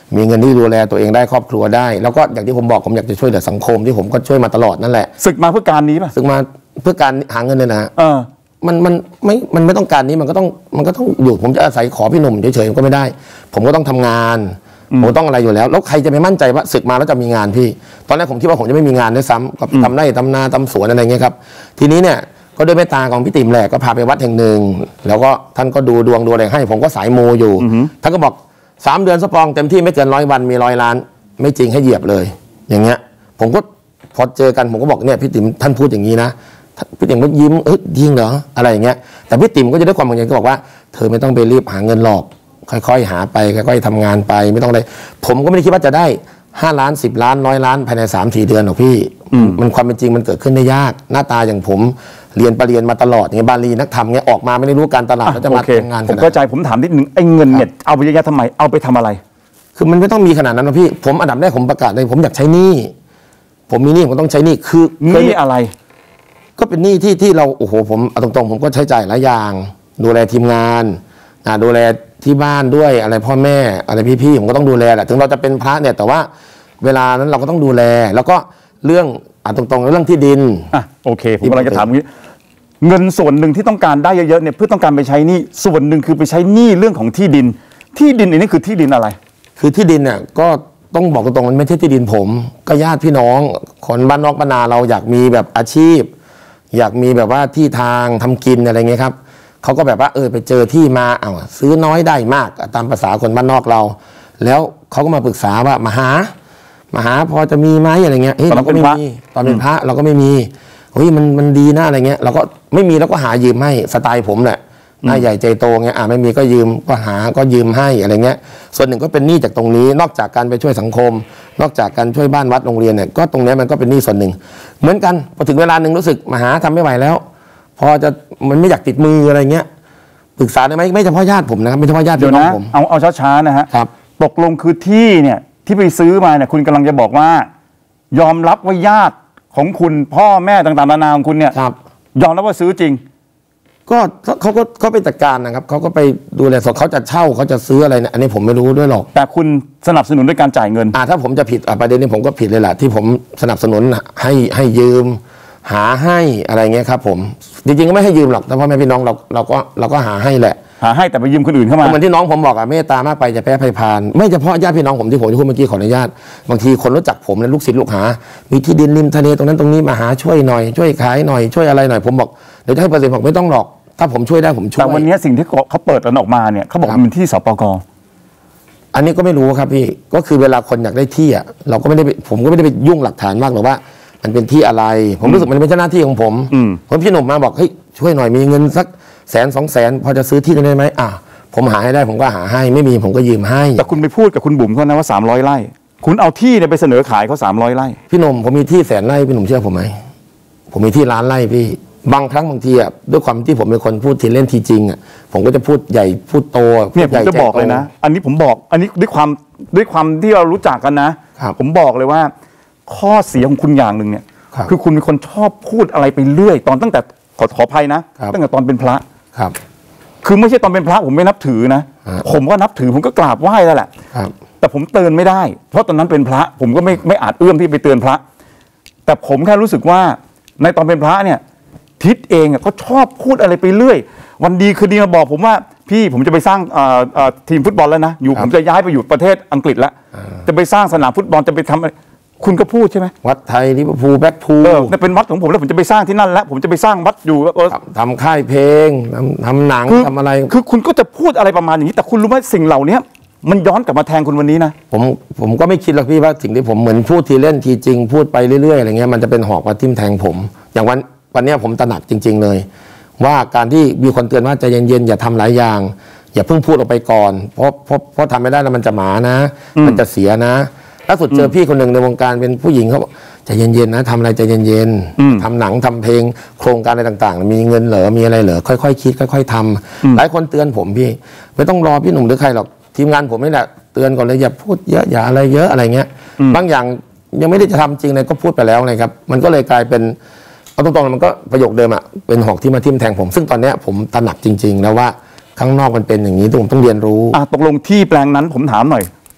มีเงินที่ดูแลตัวเองได้ครอบครัวได้แล้วก็อย่างที่ผมบอกผมอยากจะช่วยเหลือสังคมที่ผมก็ช่วยมาตลอดนั่นแหละศึกมาเพื่อการนี้ป่ะศึกมาเพื่อการหาเงินเนี่ยนะเออมันมันไม่มันไม่ต้องการนี้มันก็ต้องมันก็ต้องอยู่ผมจะอาศัยขอพี่หนุ่มเฉยๆก็ไม่ได้ผมก็ต้องทำงานผมต้องอะไรอยู่แล้วแล้วใครจะไปมั่นใจว่าศึกมาแล้วจะมีงานพี่ตอนแรกผมคิดว่าผมจะไม่มีงานด้วยซ้ำกับทำไร่ทำนาทำสวนอะไรเงี้ยครับทีนี้เนี่ยก็ด้วยเมตตาของพี่ติ๋มแหละก็พาไปวัดแห่งหนึ่งแล้วก็ท่านก็ดูดวงดูอะไรให้ผมก็สายมูอยู่ท่านก็บอกสามเดือนสปองเต็มที่ไม่เกินร้อยวันมีร้อยล้านไม่จริงให้เหยียบเลยอย่างเงี้ยผมก็พอเจอกันผมก็บอกเนี่ยพี่ติ๋มท่านพูดอย่างนี้นะพี่ติ๋มก็ยิ้มเอ้ยจริงเหรออะไรอย่างเงี้ยแต่พี่ติ๋มก็จะด้วยความบางอย่างก็บอกว่าเธอไม่ต้องไปรีบหาเงินหรอกค่อยๆหาไปค่อยๆทำงานไปไม่ต้องอะไรผมก็ไม่ได้คิดว่าจะได้ห้าล้านสิบล้านร้อยล้านภายในสามสี่เดือนหรอกพี่มันความเป็นจริงมันเกิดขึ้นได้ยากหน้าตาอย่างผมเรียนปรริญญามาตลอดอย่างเงี้ยบาลีนักธรรมเงี้ยออกมาไม่ได้รู้การตลาดแล้วจะมาทำงานผมเข้าใจผมถามนิดนึงไอ้เงินเนี่ยเอาไปเยอะๆทำไมเอาไปทำอะไรคือมันไม่ต้องมีขนาดนั้นนะพี่ผมอันดับแรกผมประกาศเลยผมอยากใช้หนี้ผมมีหนี้ผมต้องใช้หนี้คือหนี้อะไรก็เป็นหนี้ที่ที่เราโอ้โหผมเอาตรงๆผมก็ใช้จ่ายหลายอย่างดูแลทีมงานดูแลที่บ้านด้วยอะไรพ่อแม่อะไรพี่ๆผมก็ต้องดูแลแหละถึงเราจะเป็นพระเนี่ยแต่ว่าเวลานั้นเราก็ต้องดูแลแล้วก็เรื่องอ่ะตรงๆเรื่องที่ดินอ่ะโอเคผมกำลังจะถามงี้เงินส่วนหนึ่งที่ต้องการได้เยอะๆเนี่ยเพื่อต้องการไปใช้หนี้ส่วนหนึ่งคือไปใช้หนี้เรื่องของที่ดินที่ดินอันนี้คือที่ดินอะไรคือที่ดินเนี่ยก็ต้องบอกตรงๆมันไม่ใช่ที่ดินผมก็ญาติพี่น้องคนบ้านนอกบ้านนาเราอยากมีแบบอาชีพอยากมีแบบว่าที่ทางทำกินอะไรเงี้ยครับเขาก็แบบว่าเออไปเจอที่มาเอาซื้อน้อยได้มากตามภาษาคนบ้านนอกเราแล้วเขาก็มาปรึกษาว่ามาหามาหาพอจะมีไหมอะไรเงี้ยเฮ้ยเราก็ไม่มีตอนเป็นพระเราก็ไม่มีเฮ้ยมันมันดีนะอะไรเงี้ยเราก็ไม่มีแล้วก็หายืมให้สไตล์ผมแหละหน้าใหญ่ใจโตเงี้ยอ่าไม่มีก็ยืมก็หาก็ยืมให้อะไรเงี้ยส่วนหนึ่งก็เป็นหนี้จากตรงนี้นอกจากการไปช่วยสังคมนอกจากการช่วยบ้านวัดโรงเรียนเนี่ยก็ตรงนี้มันก็เป็นหนี้ส่วนหนึ่งเหมือนกันพอถึงเวลาหนึ่งรู้สึกมาหาทำไม่ไหวแล้วพอจะมันไม่อยากติดมืออะไรเงี้ยปรึกษาได้ไหมไม่เฉพาะญาติผมนะครับไม่เฉพาะญาติพี่น้องผมเอาเอาช้าๆนะฮะครับตกลงคือที่เนี่ยที่ไปซื้อมาเนี่ยคุณกำลังจะบอกว่ายอมรับว่าญาติของคุณพ่อแม่ต่างๆนานาของคุณเนี่ยยอมรับว่าซื้อจริงก็เขาก็เขาไปจัดการนะครับเขาก็ไปดูแลส่วนเขาจะเช่าเขาจะซื้ออะไรเนี่ยอันนี้ผมไม่รู้ด้วยหรอกแต่คุณสนับสนุนด้วยการจ่ายเงินอ่าถ้าผมจะผิดประเด็นนี้ผมก็ผิดเลยแหละที่ผมสนับสนุนให้ให้ยืมหาให้อะไรเงี้ยครับผมจริงๆก็ไม่ให้ยืมหรอกแต่พ่อแม่พี่น้องเราเราก็เราก็หาให้แหละหาให้แต่ไปยืมคนอื่นเข้ามาเหมือนที่น้องผมบอกอะเมตตามากไปจะแพ้ภัยพานไม่เฉพาะญาติพี่น้องผมที่ผมที่พูดเมื่อกี้ขออนุญาตบางทีคนรู้จักผมและลูกศิษย์ลูกหามีที่ดินริมทะเลตรงนั้นตรงนี้มาหาช่วยหน่อยช่วยขายหน่อยช่วยอะไรหน่อยผมบอกเดี๋ยวจะให้เปอร์เซ็นต์บอกไม่ต้องหรอกถ้าผมช่วยได้ผมช่วยแต่วันนี้สิ่งที่เขาเปิดกันออกมาเนี่ยเขาบอกมันที่สปก. อันนี้ก็ไม่รู้ครับพี่ก็คือเวลาคนอยากได้ที่อะเราก็ไม่ได้ผมก็ไม่ได้ไปยุ่งหลักฐานมากหรอกว่ามันเป็นที่อะไรผมรู้สึกมันเป็นหน้าที่ของผมเพราะพี่หนุ่มมาบอกเฮ้ยช่วยหน่อยมีเงินสักแสนสองแสนพอจะซื้อที่ได้ไหมอ่ะผมหาให้ได้ผมก็หาให้ไม่มีผมก็ยืมให้แต่คุณไปพูดกับคุณบุ๋มเขานะว่าสามร้อยไร่คุณเอาที่เนี่ยไปเสนอขายเขาสามร้อยไร่พี่หนุ่มผมมีที่แสนไร่พี่หนุ่มเชื่อผมไหมผมมีที่ล้านไร่พี่บางครั้งบางทีอ่ะด้วยความที่ผมเป็นคนพูดทีเล่นทีจริงอ่ะผมก็จะพูดใหญ่พูดโตเนี่ยผมจะบอกเลยนะอันนี้ผมบอกอันนี้ด้วยความด้วยความที่เรารู้จักกันนะผมบอกเลยว่าข้อเสียของคุณอย่างหนึ่งเนี่ยคือคุณเป็นคนชอบพูดอะไรไปเรื่อยตอนตั้งแต่ขอขออภัยนะตั้งแต่ตอนเป็นพระครับคือไม่ใช่ตอนเป็นพระผมไม่นับถือนะผมก็นับถือผมก็กราบไหว้แล้วแหละแต่ผมเตือนไม่ได้เพราะตอนนั้นเป็นพระผมก็ไม่ไม่อาจเอื้อมที่ไปเตือนพระแต่ผมแค่รู้สึกว่าในตอนเป็นพระเนี่ยทิศเองก็ชอบพูดอะไรไปเรื่อยวันดีคือดีมาบอกผมว่าพี่ผมจะไปสร้างทีมฟุตบอลแล้วนะอยู่ผมจะย้ายไปอยู่ประเทศอังกฤษแล้วจะไปสร้างสนามฟุตบอลจะไปทำคุณก็พูดใช่ไหมวัดไทยลิเวอร์พูลแบ็คพูลเนี่ยเป็นวัดของผมแล้วผมจะไปสร้างที่นั่นแล้วผมจะไปสร้างวัดอยู่ทำค่ายเพลงทำทำหนังทำอะไรคือคุณก็จะพูดอะไรประมาณอย่างนี้แต่คุณรู้ไหมสิ่งเหล่านี้มันย้อนกลับมาแทงคุณวันนี้นะผมผมก็ไม่คิดหรอกพี่ว่าสิ่งที่ผมเหมือนพูดทีเล่นทีจริงพูดไปเรื่อยๆอะไรเงี้ยมันจะเป็นหอกมาทิ่มแทงผมอย่างวันวันนี้ผมตระหนักจริงๆเลยว่าการที่มีคนเตือนว่าใจเย็นๆอย่าทำหลายอย่างอย่าเพิ่งพูดออกไปก่อนเพราะเพราะเพราะทำไม่ได้แล้วมันจะหมานะมันจะเสียนะล่าสุดเจอพี่คนหนึ่งในวงการเป็นผู้หญิงเขาใจเย็นๆนะทำอะไรใจเย็นๆทำหนังทำเพลงโครงการอะไรต่างๆมีเงินเหรอมีอะไรเหรอค่อยๆคิดค่อยๆทำหลายคนเตือนผมพี่ไม่ต้องรอพี่หนุ่มหรือใครหรอกทีมงานผมนี่แหละเตือนก่อนเลยอย่าพูดเยอะอย่าอะไรเยอะอะไรเงี้ยบางอย่างยังไม่ได้จะทำจริงเลยก็พูดไปแล้วนะครับมันก็เลยกลายเป็นเอาตรงๆมันก็ประโยคเดิมอ่ะเป็นหอกที่มาทิ่มแทงผมซึ่งตอนนี้ผมตระหนักจริงๆแล้วว่าข้างนอกมันเป็นอย่างนี้ผมต้องเรียนรู้อ่ะตกลงที่แปลงนั้นผมถามหน่อย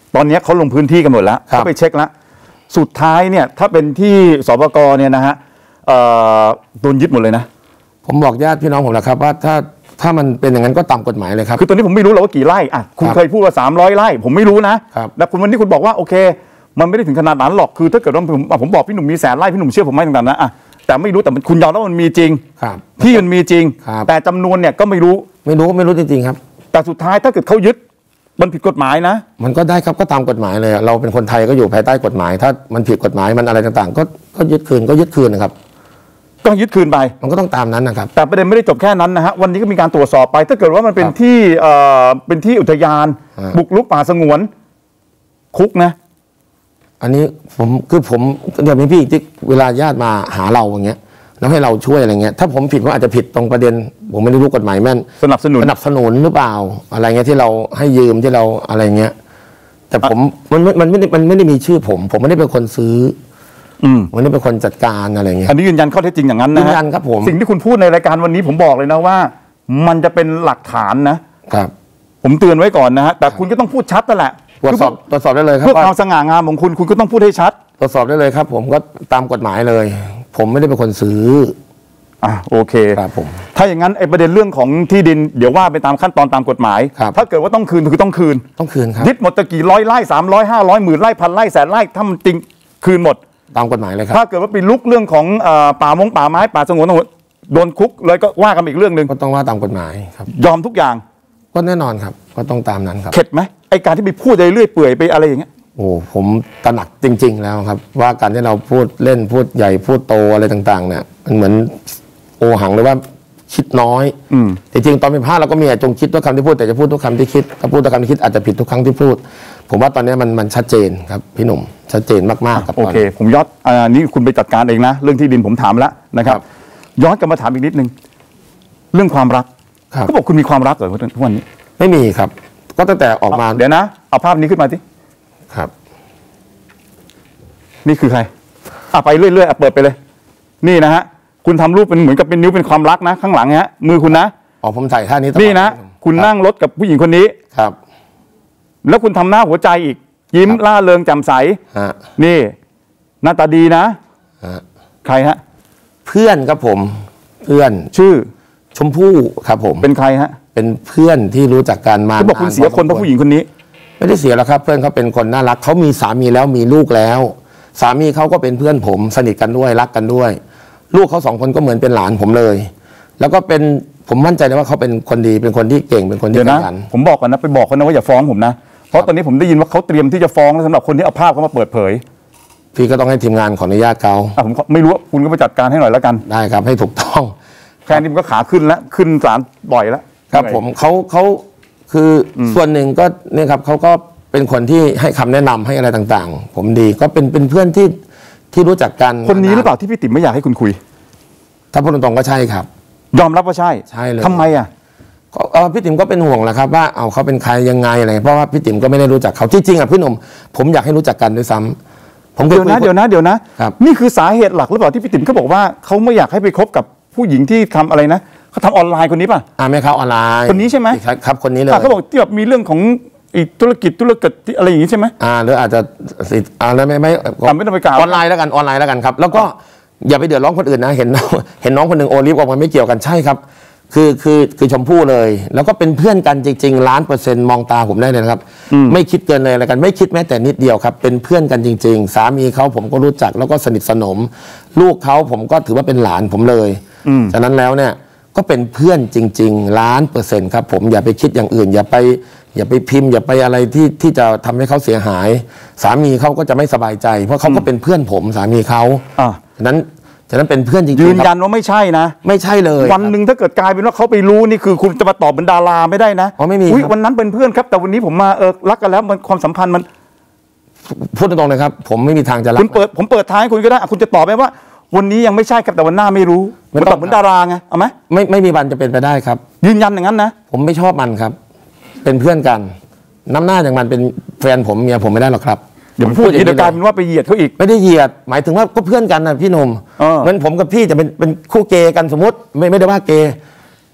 ตอนนี้เขาลงพื้นที่กันหมดแล้วเขาไปเช็คแล้วสุดท้ายเนี่ยถ้าเป็นที่สปกเนี่ยนะฮะโดนยึดหมดเลยนะผมบอกญาติพี่น้องผมแล้วครับว่าถ้าถ้ามันเป็นอย่างนั้นก็ตามกฎหมายเลยครับคือตอนนี้ผมไม่รู้หรอกว่ากี่ไร่อ่ะคุณเคยพูดว่าสามร้อยไร่ผมไม่รู้นะแล้วคุณวันนี้คุณบอกว่าโอเคมันไม่ได้ถึงขนาดนั้นหรอกคือถ้าเกิดว่าผมผมบอกพี่หนุ่มมีแสนไร่พี่หนุ่มเชื่อผมไหมต่างๆนะอ่ะแต่ไม่รู้แต่คุณยอมรับว่ามันมีจริงที่มันมีจริงแต่จำนวนเนี่ยก็ไม่รู้ไม่รู้ไม่รู้จริงๆครับแต่สุดท้ายถ้าเกิดเขายึดมันผิดกฎหมายนะมันก็ได้ครับก็ตามกฎหมายเลยเราเป็นคนไทยก็อยู่ภายใต้กฎหมายถ้ามันผิดกฎหมายมันอะไรต่างๆก็ก็ยึดคืนก็ยึดคืนนะครับก็ยึดคืนไปมันก็ต้องตามนั้นนะครับแต่ประเด็นไม่ได้จบแค่นั้นนะฮะวันนี้ก็มีการตรวจสอบไปถ้าเกิดว่ามันเป็นที่เอ่อเป็นที่อุทยานบุกรุกป่าสงวนคุกนะอันนี้ผมคือผมอย่างนี้พี่ที่เวลาญาติมาหาเราอย่างเงี้ยแล้วให้เราช่วยอะไรเงี้ยถ้าผมผิดก็อาจจะผิดตรงประเด็นผมไม่ได้รู้กฎหมายแม่นสนับสนุนสนับสนุนหรือเปล่าอะไรเงี้ยที่เราให้ยืมที่เราอะไรเงี้ยแต่ผมมันมันไม่ได้มันไม่ได้มีชื่อผมผมไม่ได้เป็นคนซื้ออืมมันไม่ได้เป็นคนจัดการอะไรเงี้ยอันนี้ยืนยันข้อเท็จจริงอย่างนั้นนะยืนยันครับผมสิ่งที่คุณพูดในรายการวันนี้ผมบอกเลยนะว่ามันจะเป็นหลักฐานนะครับผมเตือนไว้ก่อนนะฮะแต่คุณก็ต้องพูดชัดนั่นแหละตรวจสอบตรวจสอบได้เลยครับเพื่อความสง่างามของคุณคุณก็ต้องพูดให้ชัดตรวจสอบได้เลยครับผมก็ตามกฎหมายเลยผมไม่ได้เป็นคนซื้ออ่ะโอเคครับผมถ้าอย่างนั้นไอ้ประเด็นเรื่องของที่ดินเดี๋ยวว่าไปตามขั้นตอนตามกฎหมายถ้าเกิดว่าต้องคืนคือต้องคืนต้องคืนครับยึดหมดตะกี่ร้อยไร่สามร้อยห้าร้อยหมื่นไร่พันไร่แสนไร่ถ้ามันจริงคืนหมดตามกฎหมายเลยครับถ้าเกิดว่าไปลุกเรื่องของป่ามงป่าไม้ป่าสงวนโดนคุกเลยก็ว่ากันอีกเรื่องนึงก็ต้องว่าตามกฎหมายครับยอมทุกอย่างก็แน่นอนครับก็ต้องตามนั้นครับเข็ดไหมไอ้การที่ไปพูดเรื่อยเปื่อยไปอะไรอย่างเงี้ยโอ้ผมตระหนักจริงๆแล้วครับว่าการที่เราพูดเล่นพูดใหญ่พูดโตอะไรต่างๆเนี่ยมันเหมือนโอหังหรือว่าคิดน้อยแต่จริงตอนเป็นพระเราก็มีจงคิดทุกคำที่พูดแต่จะพูดทุกคำที่คิดถ้าพูดทุกคำที่คิดอาจจะผิดทุกครั้งที่พูดผมว่าตอนนี้มันมันชัดเจนครับพี่หนุ่มชัดเจนมากๆครับโอเคผมย้อนอันนี้คุณไปจัดการเองนะเรื่องที่ดินผมถามแล้วนะครับย้อนกลับมาถามอีกนิดนึงเรื่องความรักเขาบอกคุณมีความรักเหรอทุกวันนี้ไม่มีครับก็ตั้งแต่ออกมาเดี๋ยวนะเอาภาพนี้ขึ้นมาสิครับนี่คือใครอ่ะไปเรื่อยๆอ่ะเปิดไปเลยนี่นะฮะคุณทำรูปเป็นเหมือนกับเป็นนิ้วเป็นความรักนะข้างหลังฮะมือคุณนะอ๋อผมใส่ท่านี้นี่นะคุณนั่งรถกับผู้หญิงคนนี้ครับแล้วคุณทำหน้าหัวใจอีกยิ้มล่าเริงแจ่มใสนี่หน้าตาดีนะใครฮะเพื่อนครับผมเพื่อนชื่อชมพู่ครับผมเป็นใครฮะเป็นเพื่อนที่รู้จักกันมาเขาบอกคุณเสียคนเพราะผู้หญิงคนนี้ไม่ได้เสียแล้วครับเพื่อนเขาเป็นคนน่ารักเขามีสามีแล้วมีลูกแล้วสามีเขาก็เป็นเพื่อนผมสนิทกันด้วยรักกันด้วยลูกเขาสองคนก็เหมือนเป็นหลานผมเลยแล้วก็เป็นผมมั่นใจเลยว่าเขาเป็นคนดีเป็นคนที่เก่งเป็นคนที่ขยันผมบอกก่อนนะไปบอกเขานะว่าอย่าฟ้องผมนะเพราะตอนนี้ผมได้ยินว่าเขาเตรียมที่จะฟ้องสำหรับคนที่เอาภาพเขามาเปิดเผยพี่ก็ต้องให้ทีมงานขออนุญาตเขาอ่ะผมไม่รู้คุณก็ไปจัดการให้หน่อยแล้วกันได้ครับให้ถูกต้องแค่นี้มันก็ขาขึ้นแล้วขึ้นศาลบ่อยแล้วครับผมเขาเขาคือส่วนหนึ่งก็เนี่ยครับเขาก็เป็นคนที่ให้คำแนะนำให้อะไรต่างๆผมดีก็เป็นเป็นเพื่อนที่ที่รู้จักกันคนนี้หรือเปล่าที่พี่ติ๋มไม่อยากให้คุณคุยถ้าพูดตรงๆก็ใช่ครับยอมรับว่าใช่ใช่เลยทำไมอ่ะเออพี่ติ๋มก็เป็นห่วงแหละครับว่าเอาเขาเป็นใครยังไงอะไรเพราะว่าพี่ติ๋มก็ไม่ได้รู้จักเขาจริงๆอ่ะพี่หนุ่มผมอยากให้รู้จักกันด้วยซ้ำผมเดี๋ยวนะเดี๋ยวนะเดี๋ยวนะนี่คือสาเหตุหลักหรือเปล่าที่พี่ติ๋มเขาบอกว่าเขาไม่อยากให้ไปคบกับผู้หญิงที่ทำอะไรนะเขาทำออนไลน์คนนี้ป่ะอ่าแม่ค้าออนไลน์คนนี้ใช่ไหมครับคนนี้เลยเขาบอกที่แบบมีเรื่องของอีกธุรกิจธุรกิจอะไรอย่างนี้ใช่ไหมอ่าหรืออาจจะอ่าแล้วไม่ไม่ไม่ต้องไปกล่าวออนไลน์แล้วกันออนไลน์แล้วกันครับแล้วก็อย่าไปเดือดร้อนคนอื่นนะเห็นเห็นน้องคนหนึ่งโอลิฟออกมาไม่เกี่ยวกันใช่ครับคือคือคือชมพู่เลยแล้วก็เป็นเพื่อนกันจริงๆล้านเปอร์เซ็นต์มองตาผมได้เลยนะครับไม่คิดเกินเลยอะไรกันไม่คิดแม้แต่นิดเดียวครับเป็นเพื่อนกันจริงๆสามีเขาผมก็รู้จักแล้วก็สนิทสนมลูกเขาผมก็ถือว่าเป็นหลานผมเลยฉะนั้นแล้วเนี่ยก็เป็นเพื่อนจริงๆล้านเปอร์เซ็นต์ครับผมอย่าไปคิดอย่างอื่นอย่าไปอย่าไปพิมพ์อย่าไปอะไรที่ที่จะทำให้เขาเสียหายสามีเขาก็จะไม่สบายใจเพราะเขาก็เป็นเพื่อนผมสามีเขาฉะนั้นฉะนั้นเป็นเพื่อนจริงๆยืนยันว่าไม่ใช่นะไม่ใช่เลยวันหนึ่งถ้าเกิดกลายเป็นว่าเขาไปรู้นี่คือคุณจะมาตอบเป็นดาราไม่ได้นะอ๋อไม่มีวันนั้นเป็นเพื่อนครับแต่วันนี้ผมมาเออรักกันแล้วมันความสัมพันธ์มันพูดตรงๆเลยครับผมไม่มีทางจะรักคุณเปิดผมเปิดทางให้คุณก็ได้คุณจะตอบไหมว่าวันนี้ยังไม่ใช่ครับแต่วันหน้าไม่รู้มันตอบเหมือนดาราไงเอาไหมไม่ไม่มีวันจะเป็นไปได้ครับยืนยันอย่างนั้นนะผมไม่ชอบมันครับเป็นเพื่อนกันน้ำหน้าอย่างมันเป็นแฟนผมเมียผมไม่ได้หรอกครับเดี๋ยวพูดอย่างนี้กลายเป็นว่าไปเหยียดเขาอีกไม่ได้เหยียดหมายถึงว่าก็เพื่อนกันนะพี่หนุ่มเหมือนผมกับพี่จะเป็นเป็นคู่เกย์กันสมมติไม่ไม่ได้ว่าเกย์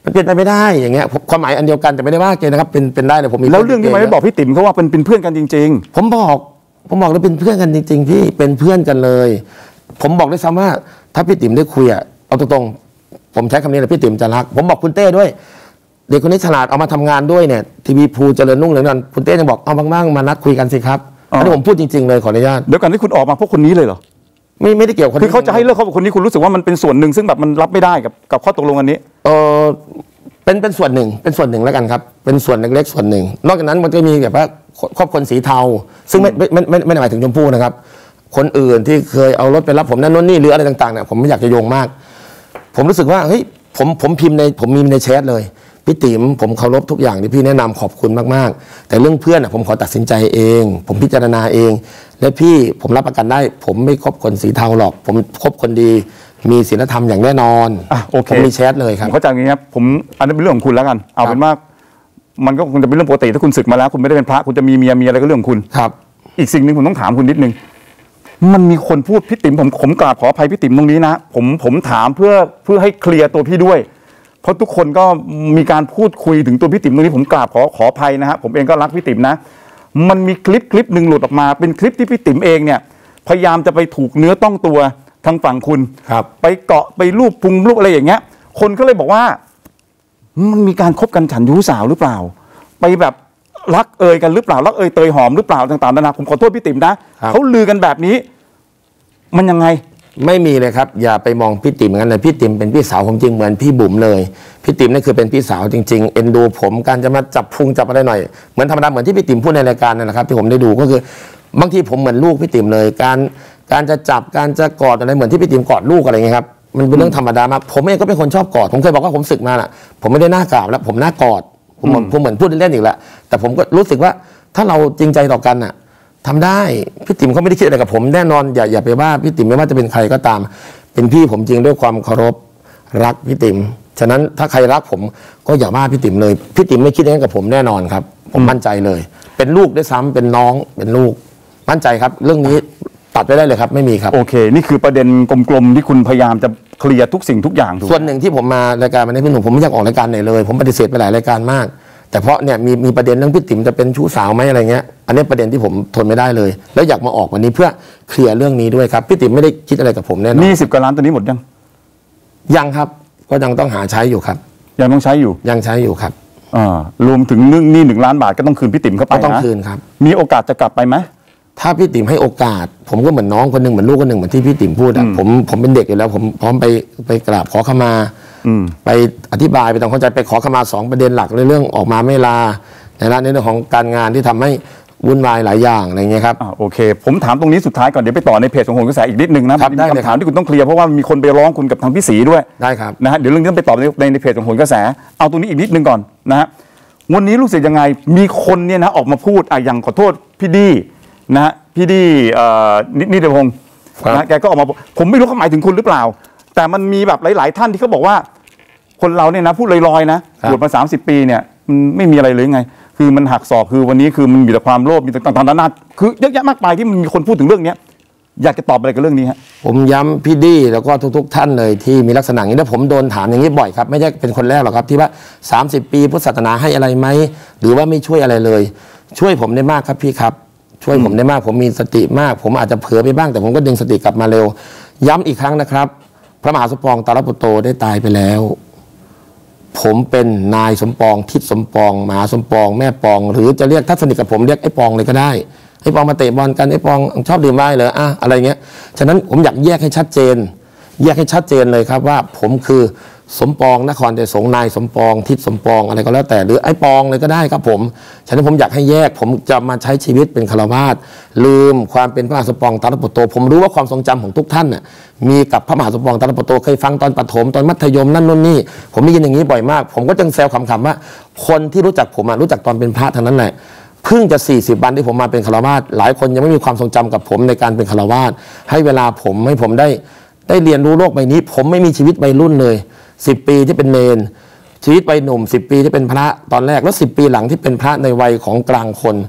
มันเป็นไปไม่ได้อย่างเงี้ยความหมายอันเดียวกันแต่ไม่ได้ว่าเกนะครับเป็นเป็นได้เลยผมมีแล้วเรื่องที่ไม่บอกพี่ติ๋มเขาว่าเป็นเป็นเพื่อนกันจริงๆผมบอกผมบอกเลยเป็นเพื่อนกันจริงๆพี่เป็นเพื่อนกันเลยผมบอกด้วยซ้ำว่าถ้าพี่ติ๋มได้คุยอ่ะเอาตรงๆผมใช้คำนี้เลยพี่ติ๋มจะรักผมบอกคุณเต้ด้วยเด็กคนนี้ฉลาดเอามาทำงานด้วยเนี่ยทีวีภูเจริญรุ่งเรืองนั่นคุณเต้ยังบอกเอาบ้างๆมานัดคุยกันสิครับอันนี้ผมพูดจริงๆเลยขออนุญาตเดี๋ยวกันที่คุณออกมาพวกคนนี้เลยเหรอไม่ไม่ได้เกี่ยวคือเขาจะให้เลิกเขากับคนนี้คุณรู้สึกว่ามันเป็นส่วนหนึ่งซึ่งแบบมันรับไม่ได้กับกับข้อตกลงอันนี้เออเป็นเป็นส่วนหนึ่งเป็นส่วนหนึ่งแล้วกันครับเป็นส่วนเล็กๆส่วนหนึ่งนอกจากนั้นมันก็มีแบบว่าครอบคนสีเทาซึ่งไม่ไม่ไม่ไม่ได้หมายถึงชมพู่นะครับคนอื่นที่เคยเอารถไปรับผมนั่นนู่นนี่หรืออะไรต่างๆเนี่ยผมไม่อยากจะโยงมากผมรู้สึกว่าเฮ้ยผมผมพิมพ์ในผมมีในแชทเลยพี่ติ๋มผมเคารพทุกอย่างที่พี่แนะนำขอบคุณมากๆแต่เรื่องเพื่อนผมขอตัดสินใจเองผมพิจารณาเองและพี่ผมรับประกันได้ผมไม่คบคนสีเทาหรอกผมคบคนดีมีศีลธรรมอย่างแน่นอนอ่ะโอเคผมมีแชทเลยครับเข้าใจอย่างนี้ครับผมอันนั้นเป็นเรื่องของคุณแล้วกันเอาเป็นว่ามันก็คงจะเป็นเรื่องปกติถ้าคุณศึกมาแล้วคุณไม่ได้เป็นพระคุณจะมีเมียมีอะไรก็เรื่องของคุณครับอีกสิ่งหนึ่งผมต้องถามคุณนิดนึงมันมีคนพูดพี่ติ๋มผมผมกราบขออภัยพี่ติ๋มตรงนี้นะผมผมถามเพื่อเพื่อให้เคลียร์ตัวพี่ด้วยเพราะทุกคนก็มีการพูดคุยถึงตัวพี่ติ๋มตรงนี้ผมกราบขอขออภัยนะฮะผมเองก็รักพี่ติ๋มนะมันมีคลิปคลิปหนึ่งหลุดออกมาเป็นคลิปที่พี่ติ๋มเองเนี่ยพยายามจะไปถูกเนื้อต้องตัวทางฝั่งคุณครับไปเกาะไปรูปพุงรูปอะไรอย่างเงี้ยคนก็เลยบอกว่ามันมีการคบกันฉันชู้สาวหรือเปล่าไปแบบรักเอ่ยกันหรือเปล่ารักเอ่ยเตยหอมหรือเปล่าต่างๆนานาผมขอโทษพี่ติ๋มนะเขาลือกันแบบนี้มันยังไงไม่มีเลยครับอย่าไปมองพี่ติ๋มงั้นเลยพี่ติ๋มเป็นพี่สาวผมจริงเหมือนพี่บุ๋มเลยพี่ติ๋มนี่คือเป็นพี่สาวจริงๆเอ็นดูผมการจะมาจับพุงจับอะไรหน่อยเหมือนธรรมดาเหมือนที่พี่ติ๋มพูดในรายการนั่นแหละครับที่ผมได้ดูก็คือบางทีผมเหมือนลูกพี่ติ๋มเลยการการจะจับการจะกอดอะไรเหมือนที่พี่ติ๋มกอดลูกอะไรเงี้ยครับมันเป็นเรื่องธรรมดามากผมเองก็เป็นคนชอบกอดผมเคยบอกว่าผมศึกมาน่ะผมไม่ได้หน้ากราบแล้วผมหน้ากอดผมผมเหมือนพูดเล่นๆอีกแล้วแต่ผมก็รู้สึกว่าถ้าเราจริงใจต่อกันน่ะทำได้พี่ติ๋มเขาไม่ได้คิดอะไรกับผมแน่นอนอย่าอย่าไปว่าพี่ติ๋มไม่ว่าจะเป็นใครก็ตามเป็นพี่ผมจริงด้วยความเคารพรักพี่ติ๋มฉะนั้นถ้าใครรักผมก็อย่าว่าพี่ติ๋มเลยพี่ติ๋มไม่คิดอย่างนั้นกับผมแน่นอนครับผมมั่นใจเลยเป็นลูกด้วยซ้ำเป็นน้องเป็นลูกมั่นใจครับเรื่องนี้ตัดไปได้เลยครับไม่มีครับโอเคนี่คือประเด็นกลมๆที่คุณพยายามจะเคลียร์ทุกสิ่งทุกอย่างถูกส่วนหนึ่งที่ผมมารายการมาในพี่หนุ่มผมไม่อยากออกรายการไหนเลยผมปฏิเสธไปหลายรายการมากแต่เพราะเนี่ยมีมีประเด็นเรื่องพี่ติ๋มจะเป็นชู้สาวไหมอะไรเงี้ยอันนี้ประเด็นที่ผมทนไม่ได้เลยแล้วอยากมาออกวันนี้เพื่อเคลียร์เรื่องนี้ด้วยครับพี่ติ๋มไม่ได้คิดอะไรกับผมแน่นอนนี่สิบกว่าล้านตัวนี้หมดยังยังครับก็ยังต้องหาใช้อยู่ครับยังต้องใช้อยู่ยังใช้อยู่ครับอ่ารวมถึงนึ่งนี่หนึ่งล้านบาทก็ต้องคืนพี่ติ๋มเข้าไปนะต้องคืนครับมีโอกาสจะกลับไปไหมถ้าพี่ติ๋มให้โอกาสผมก็เหมือนน้องคนหนึ่งเหมือนลูกคนหนึ่งเหมือนที่พี่ติ๋มพูดอ่ะผมผมเป็นเด็กอยู่แล้วผมพร้อมไปไปกราบขอขมาไปอธิบายไปทำเข้าใจไปขอขมาสองประเด็นหลักเรื่องออกมาไม่ลาในเรื่องของการงานที่ทำให้วุ่นวายหลายอย่างอะไรเงี้ยครับอ่าโอเคผมถามตรงนี้สุดท้ายก่อนเดี๋ยวไปต่อในเพจของโหนกระแสอีกนิดนึงนะครับได้คำถามที่คุณต้องเคลียร์เพราะว่ามีคนไปร้องคุณกับทางพี่ศรีด้วยได้ครับนะฮะเดี๋ยวเรื่องนี้ต้องไปตอบในในเพจของโหนกระแสเอาตรงนี้อีกนิดนึงก่อนนะฮะวันนี้รู้สึกยังไงมีคนเนี่ยนะออกมาพูดอ่ะอย่างขอโทษพี่ดีนะฮะพี่ดีเอ่อนิติพงศ์นะแกก็ออกมาผมไม่รู้เขาหมายถึงคุณหรือเปล่าแต่มันมีแบบหลายๆท่านที่เขาบอกว่าคนเราเนี่ยนะพูดลอยๆนะบวชมาสามสิบปีเนี่ยมันไม่มีอะไรเลยไงคือมันหักศอกคือวันนี้คือมันมีแต่ความโลภมีแต่ต่างๆนานาคือเยอะแยะมากมายที่มันมีคนพูดถึงเรื่องนี้อยากจะตอบอะไรกับเรื่องนี้ฮะผมย้ำพี่ดีแล้วก็ทุกๆท่านเลยที่มีลักษณะอย่างนี้แล้วผมโดนถามอย่างนี้บ่อยครับไม่ใช่เป็นคนแรกหรอกครับที่ว่าสามสิบปีพุทธศาสนาให้อะไรไหมหรือว่าไม่ช่วยอะไรเลยช่วยผมได้มากครับพี่ครับช่วยผมได้มากผมมีสติมากผมอาจจะเผลอไปบ้างแต่ผมก็ดึงสติกลับมาเร็วย้ำอีกครั้งนะครับพระมหาสมปองตาลปุตโตได้ตายไปแล้วผมเป็นนายสมปองทิศสมปองมหาสมปองแม่ปองหรือจะเรียกถ้าสนิทกับผมเรียกไอ้ปองเลยก็ได้ไอ้ปองมาเตะบอลกันไอ้ปองชอบดื่มไวน์เหรออ่ะอะไรเงี้ยฉะนั้นผมอยากแยกให้ชัดเจนแยกให้ชัดเจนเลยครับว่าผมคือสมปองนครเดชสงนายสมปองทิศสมปองอะไรก็แล้วแต่หรือไอ้ปองเลยก็ได้ครับผมฉะนั้นผมอยากให้แยกผมจะมาใช้ชีวิตเป็นฆราวาสลืมความเป็นพระมหาสมปองตาลปุตโตผมรู้ว่าความทรงจำของทุกท่านน่ะมีกับพระมหาสมปองตาลปุตโตเคยฟังตอนประถมตอนมัธยมนั่นนู่นนี่ผมได้ยินอย่างนี้บ่อยมากผมก็จึงแซวขำๆว่าคนที่รู้จักผมอ่ะรู้จักตอนเป็นพระทั้งนั้นแหละเพิ่งจะสี่สิบวันที่ผมมาเป็นฆราวาสหลายคนยังไม่มีความทรงจำกับผมในการเป็นฆราวาสให้เวลาผมให้ผมได้ได้เรียนรู้โลกใบนี้ผมไม่มีชีวิตวัยรุ่นเลยสิบปีที่เป็นเนรชีวิตวัยหนุ่มสิบปีที่เป็นพระตอนแรกแล้วสิบปีหลังที่เป็นพระในวัยของกลางคน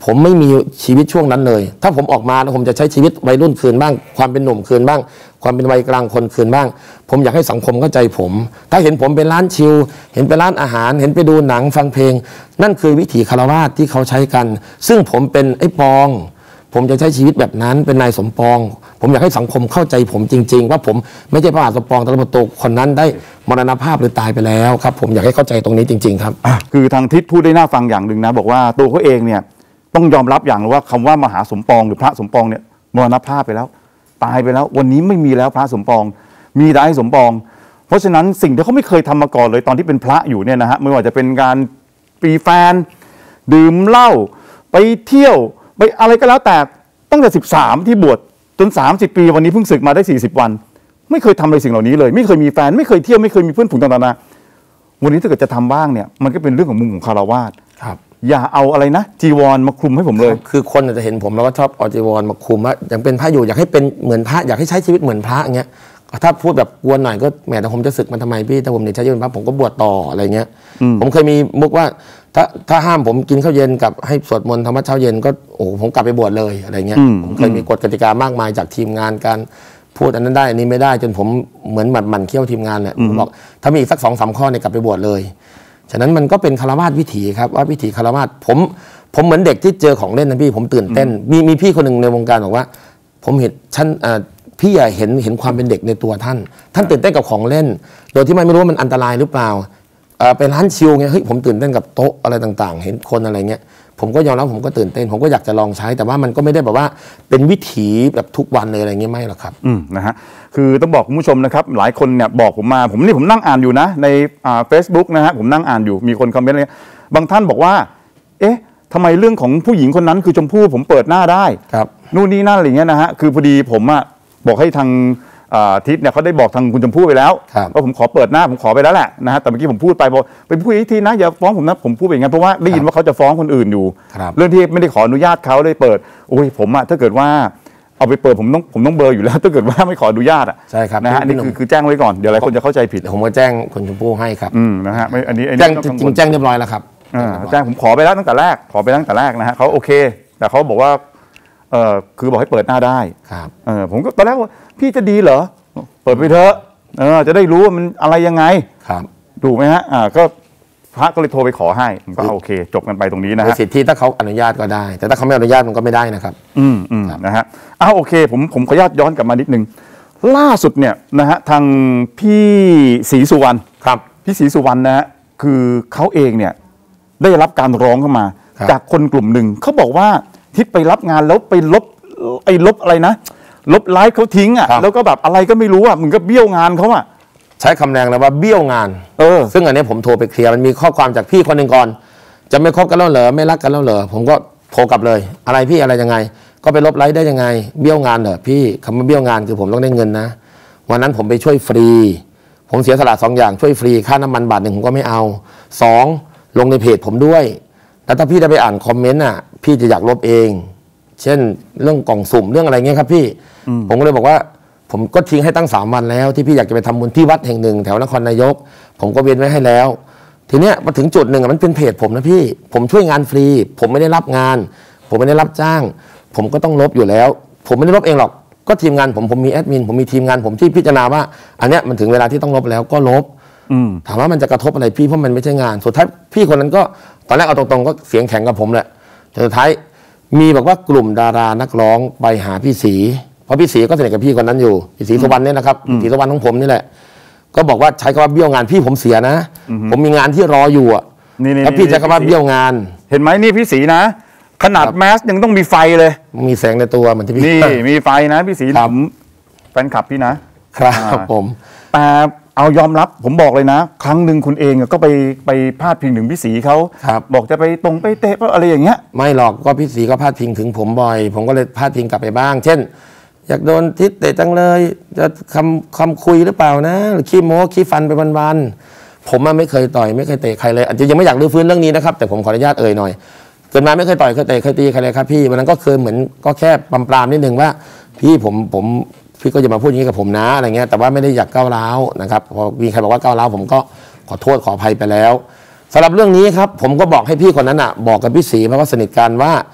ผมไม่มีชีวิตช่วงนั้นเลยถ้าผมออกมาผมจะใช้ชีวิตวัยรุ่นคืนบ้างความเป็นหนุ่มคืนบ้างความเป็นวัยกลางคนคืนบ้างผมอยากให้สังคมเข้าใจผมถ้าเห็นผมเป็นร้านชิลเห็นเป็นร้านอาหารเห็นไปดูหนังฟังเพลงนั่นคือวิถีคฤหัสถ์ที่เขาใช้กันซึ่งผมเป็นไอ้ปองผมจะใช้ชีวิตแบบนั้นเป็นนายสมปองผมอยากให้สังคมเข้าใจผมจริงๆว่าผมไม่ใช่พระมหาสมปองตระกูลโตคนนั้นได้มรณภาพหรือตายไปแล้วครับผมอยากให้เข้าใจตรงนี้จริงๆครับคือทางทิศพูดได้น่าฟังอย่างหนึ่งนะบอกว่าตัวเขาเองเนี่ยต้องยอมรับอย่างว่าคำว่ามหาสมปองหรือพระสมปองเนี่ยมรณภาพไปแล้วตายไปแล้ววันนี้ไม่มีแล้วพระสมปองมีแต่ไอ้สมปองเพราะฉะนั้นสิ่งที่เขาไม่เคยทำมาก่อนเลยตอนที่เป็นพระอยู่เนี่ยนะฮะไม่ว่าจะเป็นการปีแฟนดื่มเหล้าไปเที่ยวไปอะไรก็แล้วแต่ตั้งแต่สิบสามที่บวชจนสามสิบปีวันนี้เพิ่งศึกมาได้สี่สิบวันไม่เคยทำอะไรสิ่งเหล่านี้เลยไม่เคยมีแฟนไม่เคยเที่ยวไม่เคยมีเพื่อนฝูงต่างๆวันนี้ถ้าเกิดจะทำบ้างเนี่ยมันก็เป็นเรื่องของมุมของคฤหัสถ์ครับอย่าเอาอะไรนะจีวรมาคลุมให้ผมเลยคือคนจะเห็นผมแล้วก็ชอบเอาจีวรมาคลุมว่าอย่างเป็นพระอยู่อยากให้เป็นเหมือนพระอยากให้ใช้ชีวิตเหมือนพระอย่างเงี้ยถ้าพูดแบบกวนหน่อยก็แหมแต่ผมจะศึกมันทำไมพี่ถ้าผมเนี่ยใช้ชีวิตเป็นพระผมก็บวชต่ออะไรเงี้ยผมเคยมีมุกว่าถ้าถ้าห้ามผมกินข้าวเย็นกับให้สวดมนต์ทำวัดเช้าเย็นก็โอ้ผมกลับไปบวชเลยอะไรเงี้ยผมเคยมีกฎกติกามากมายจากทีมงานการพูดอันนั้นได้อันนี้ไม่ได้จนผมเหมือนหมันหมันเคี้ยวทีมงานเนี่ยผมบอกถ้ามีอีกสักสองสามข้อเนี่ยกลับไปบวชเลยฉะนั้นมันก็เป็นคฤหัสถ์วิถีครับว่าวิถีคฤหัสถ์ผมผมเหมือนเด็กที่เจอของเล่นนะพี่ผมตื่นเต้นมีมีพี่คนหนึ่งในวงการบอกว่าผมเห็นฉันพี่เห็นเห็นความเป็นเด็กในตัวท่านท่านตื่นเต้นกับของเล่นโดยที่ไม่รู้ว่ามันอันตรายหรือเปล่าเป็นร้านชิลไงเฮ้ยผมตื่นเต้นกับโต๊ะอะไรต่างๆเห็นคนอะไรเงี้ยผมก็ยอมรับผมก็ตื่นเต้นผมก็อยากจะลองใช้แต่ว่ามันก็ไม่ได้แบบว่าเป็นวิถีแบบทุกวันเลยอะไรเงี้ยไม่หรอกครับอืมนะฮะคือต้องบอกคุณผู้ชมนะครับหลายคนเนี่ยบอกผมมาผมนี่ผมนั่งอ่านอยู่นะในอ่า Facebook นะฮะผมนั่งอ่านอยู่มีคนคอมเมนต์อะไรบางท่านบอกว่าเอ๊ะทำไมเรื่องของผู้หญิงคนนั้นคือชมพู่ผมเปิดหน้าได้ครับนู่นนี่นั่นอะไรเงี้ยนะฮะคือพอดีผมอ่ะบอกให้ทางทิศเนี่ยเขาได้บอกทางคุณชมพู่ไปแล้วว่าผมขอเปิดหน้าผมขอไปแล้วแหละนะฮะแต่เมื่อกี้ผมพูดไปบอกไปพูดอีกทีนะอย่าฟ้องผมนะผมพูดอย่างนั้นเพราะว่าได้ยินว่าเขาจะฟ้องคนอื่นอยู่เรื่องที่ไม่ได้ขออนุญาตเขาได้เปิดโอ้ยผมอะถ้าเกิดว่าเอาไปเปิดผมต้องผมต้องเบอร์อยู่แล้วถ้าเกิดว่าไม่ขออนุญาตอ่ะใช่ครับนะฮะนี่คือคือแจ้งไว้ก่อนเดี๋ยวหลายคนจะเข้าใจผิดผมก็แจ้งคุณชมพู่ให้ครับอืมนะฮะไม่อันนี้แจ้งจริงแจ้งเรียบร้อยแล้วครับแจ้งผมขอไปแล้วตั้งแต่แรกขอไปตั้งแต่แรกนะฮะเขาโอเคแต่เขาบอกว่าเออคือบอกให้เปิดหน้าได้ครับเออผมก็ตอนแรกว่าพี่จะดีเหรอเปิดไปเถอะเออจะได้รู้ว่ามันอะไรยังไงครับถูกไหมฮะอ่าก็พระก็เลยโทรไปขอให้ผมก็โอเคจบกันไปตรงนี้นะฮะสิทธิถ้าเขาอนุญาตก็ได้แต่ถ้าเขาไม่อนุญาตมันก็ไม่ได้นะครับอืมอืมนะฮะอ้าวโอเคผมผมขออนุญาตย้อนกลับมานิดนึงล่าสุดเนี่ยนะฮะทางพี่ศรีสุวรรณครับพี่ศรีสุวรรณนะฮะคือเขาเองเนี่ยได้รับการร้องเข้ามาจากคนกลุ่มหนึ่งเขาบอกว่าทิศไปรับงานแล้วไปลบไอ้ลบอะไรนะลบไลฟ์เขาทิ้งอ่ะแล้วก็แบบอะไรก็ไม่รู้อ่ะมึงก็เบี้ยวงานเขาอ่ะใช้คำแรงแล้วว่าเบี้ยวงานเออซึ่งอันนี้ผมโทรไปเคลียร์มันมีข้อความจากพี่คนหนึ่งก่อนจะไม่คบกันแล้วเหรอไม่รักกันแล้วเหรอผมก็โทรกลับเลยอะไรพี่อะไรยังไงก็ไปลบไลฟ์ได้ยังไงเบี้ยวงานเหรอพี่คำว่าเบี้ยวงานคือผมต้องได้เงินนะวันนั้นผมไปช่วยฟรีผมเสียสละสองอย่างช่วยฟรีค่าน้ำมันบาทหนึ่งผมก็ไม่เอาสองลงในเพจผมด้วยแล้วถ้าพี่ได้ไปอ่านคอมเมนต์อ่ะพี่จะอยากลบเองเช่นเรื่องกล่องสุ่มเรื่องอะไรเงี้ยครับพี่ผมก็เลยบอกว่าผมก็ทิ้งให้ตั้งสามวันแล้วที่พี่อยากจะไปทำบุญที่วัดแห่งหนึ่งแถวนครนายกผมก็เว้นไว้ให้แล้วทีเนี้ยมาถึงจุดหนึ่งมันเป็นเพจผมนะพี่ผมช่วยงานฟรีผมไม่ได้รับงานผมไม่ได้รับจ้างผมก็ต้องลบอยู่แล้วผมไม่ได้ลบเองหรอกก็ทีมงานผมผมมีแอดมินผมมีทีมงานผมที่พิจารณาว่าอันเนี้ยมันถึงเวลาที่ต้องลบแล้วก็ลบถามว่ามันจะกระทบอะไรพี่เพราะมันไม่ใช่งานสุดท้ายพี่คนนั้นก็ตอนแรกเอาตรงๆก็เสียงแข็งกับผมแหละแต่สุดท้ายมีบอกว่ากลุ่มดารานักร้องไปหาพี่ศรีเพราะพี่ศรีก็สนิทกับพี่คนนั้นอยู่พี่ศรีสุวรรณเนี่ยนะครับศรีสุวรรณของผมนี่แหละก็บอกว่าใช้คำว่าเบี้ยวงานพี่ผมเสียนะผมมีงานที่รออยู่อ่ะแล้วพี่ใช้คำว่าเบี้ยวงานเห็นไหมนี่พี่ศรีนะขนาดแมสยังต้องมีไฟเลยมีแสงในตัวเหมือนที่พี่นี่มีไฟนะพี่ศรีผมแฟนคลับพี่นะครับผมแต่เอายอมรับผมบอกเลยนะครั้งหนึ่งคุณเองก็ไปไปพาดพิงถึงพี่ศรีเขาบอกจะไปตรงไปเตะอะไรอย่างเงี้ยไม่หรอกก็พี่ศรีก็พาดพิงถึงผมบ่อยผมก็เลยพาดพิงกลับไปบ้างเช่นอยากโดนทิศเตะจังเลยจะคำคำคุยหรือเปล่านะหรือขี้โม้ขี้ฟันไปวันๆผมไม่เคยต่อยไม่เคยเตะใครเลยอาจจะยังไม่อยากรื้อฟื้นเรื่องนี้นะครับแต่ผมขออนุญาตเอ่ยหน่อยเกิดมาไม่เคยต่อยเคยเตะเคยตีใครเลยครับพี่วันนั้นก็เคยเหมือนก็แค่ปรามๆนิดนึงว่าพี่ผมผมพี่ก็จะมาพูดอย่างนี้กับผมนะอะไรเงี้ยแต่ว่าไม่ได้อยากก้าวร้าวนะครับพอมีใครบอกว่าก้าวร้าวผมก็ขอโทษขออภัยไปแล้วสำหรับเรื่องนี้ครับผมก็บอกให้พี่คนนั้นอ่ะบอกกับพี่ศรีเพราะว่าสนิทกันว่า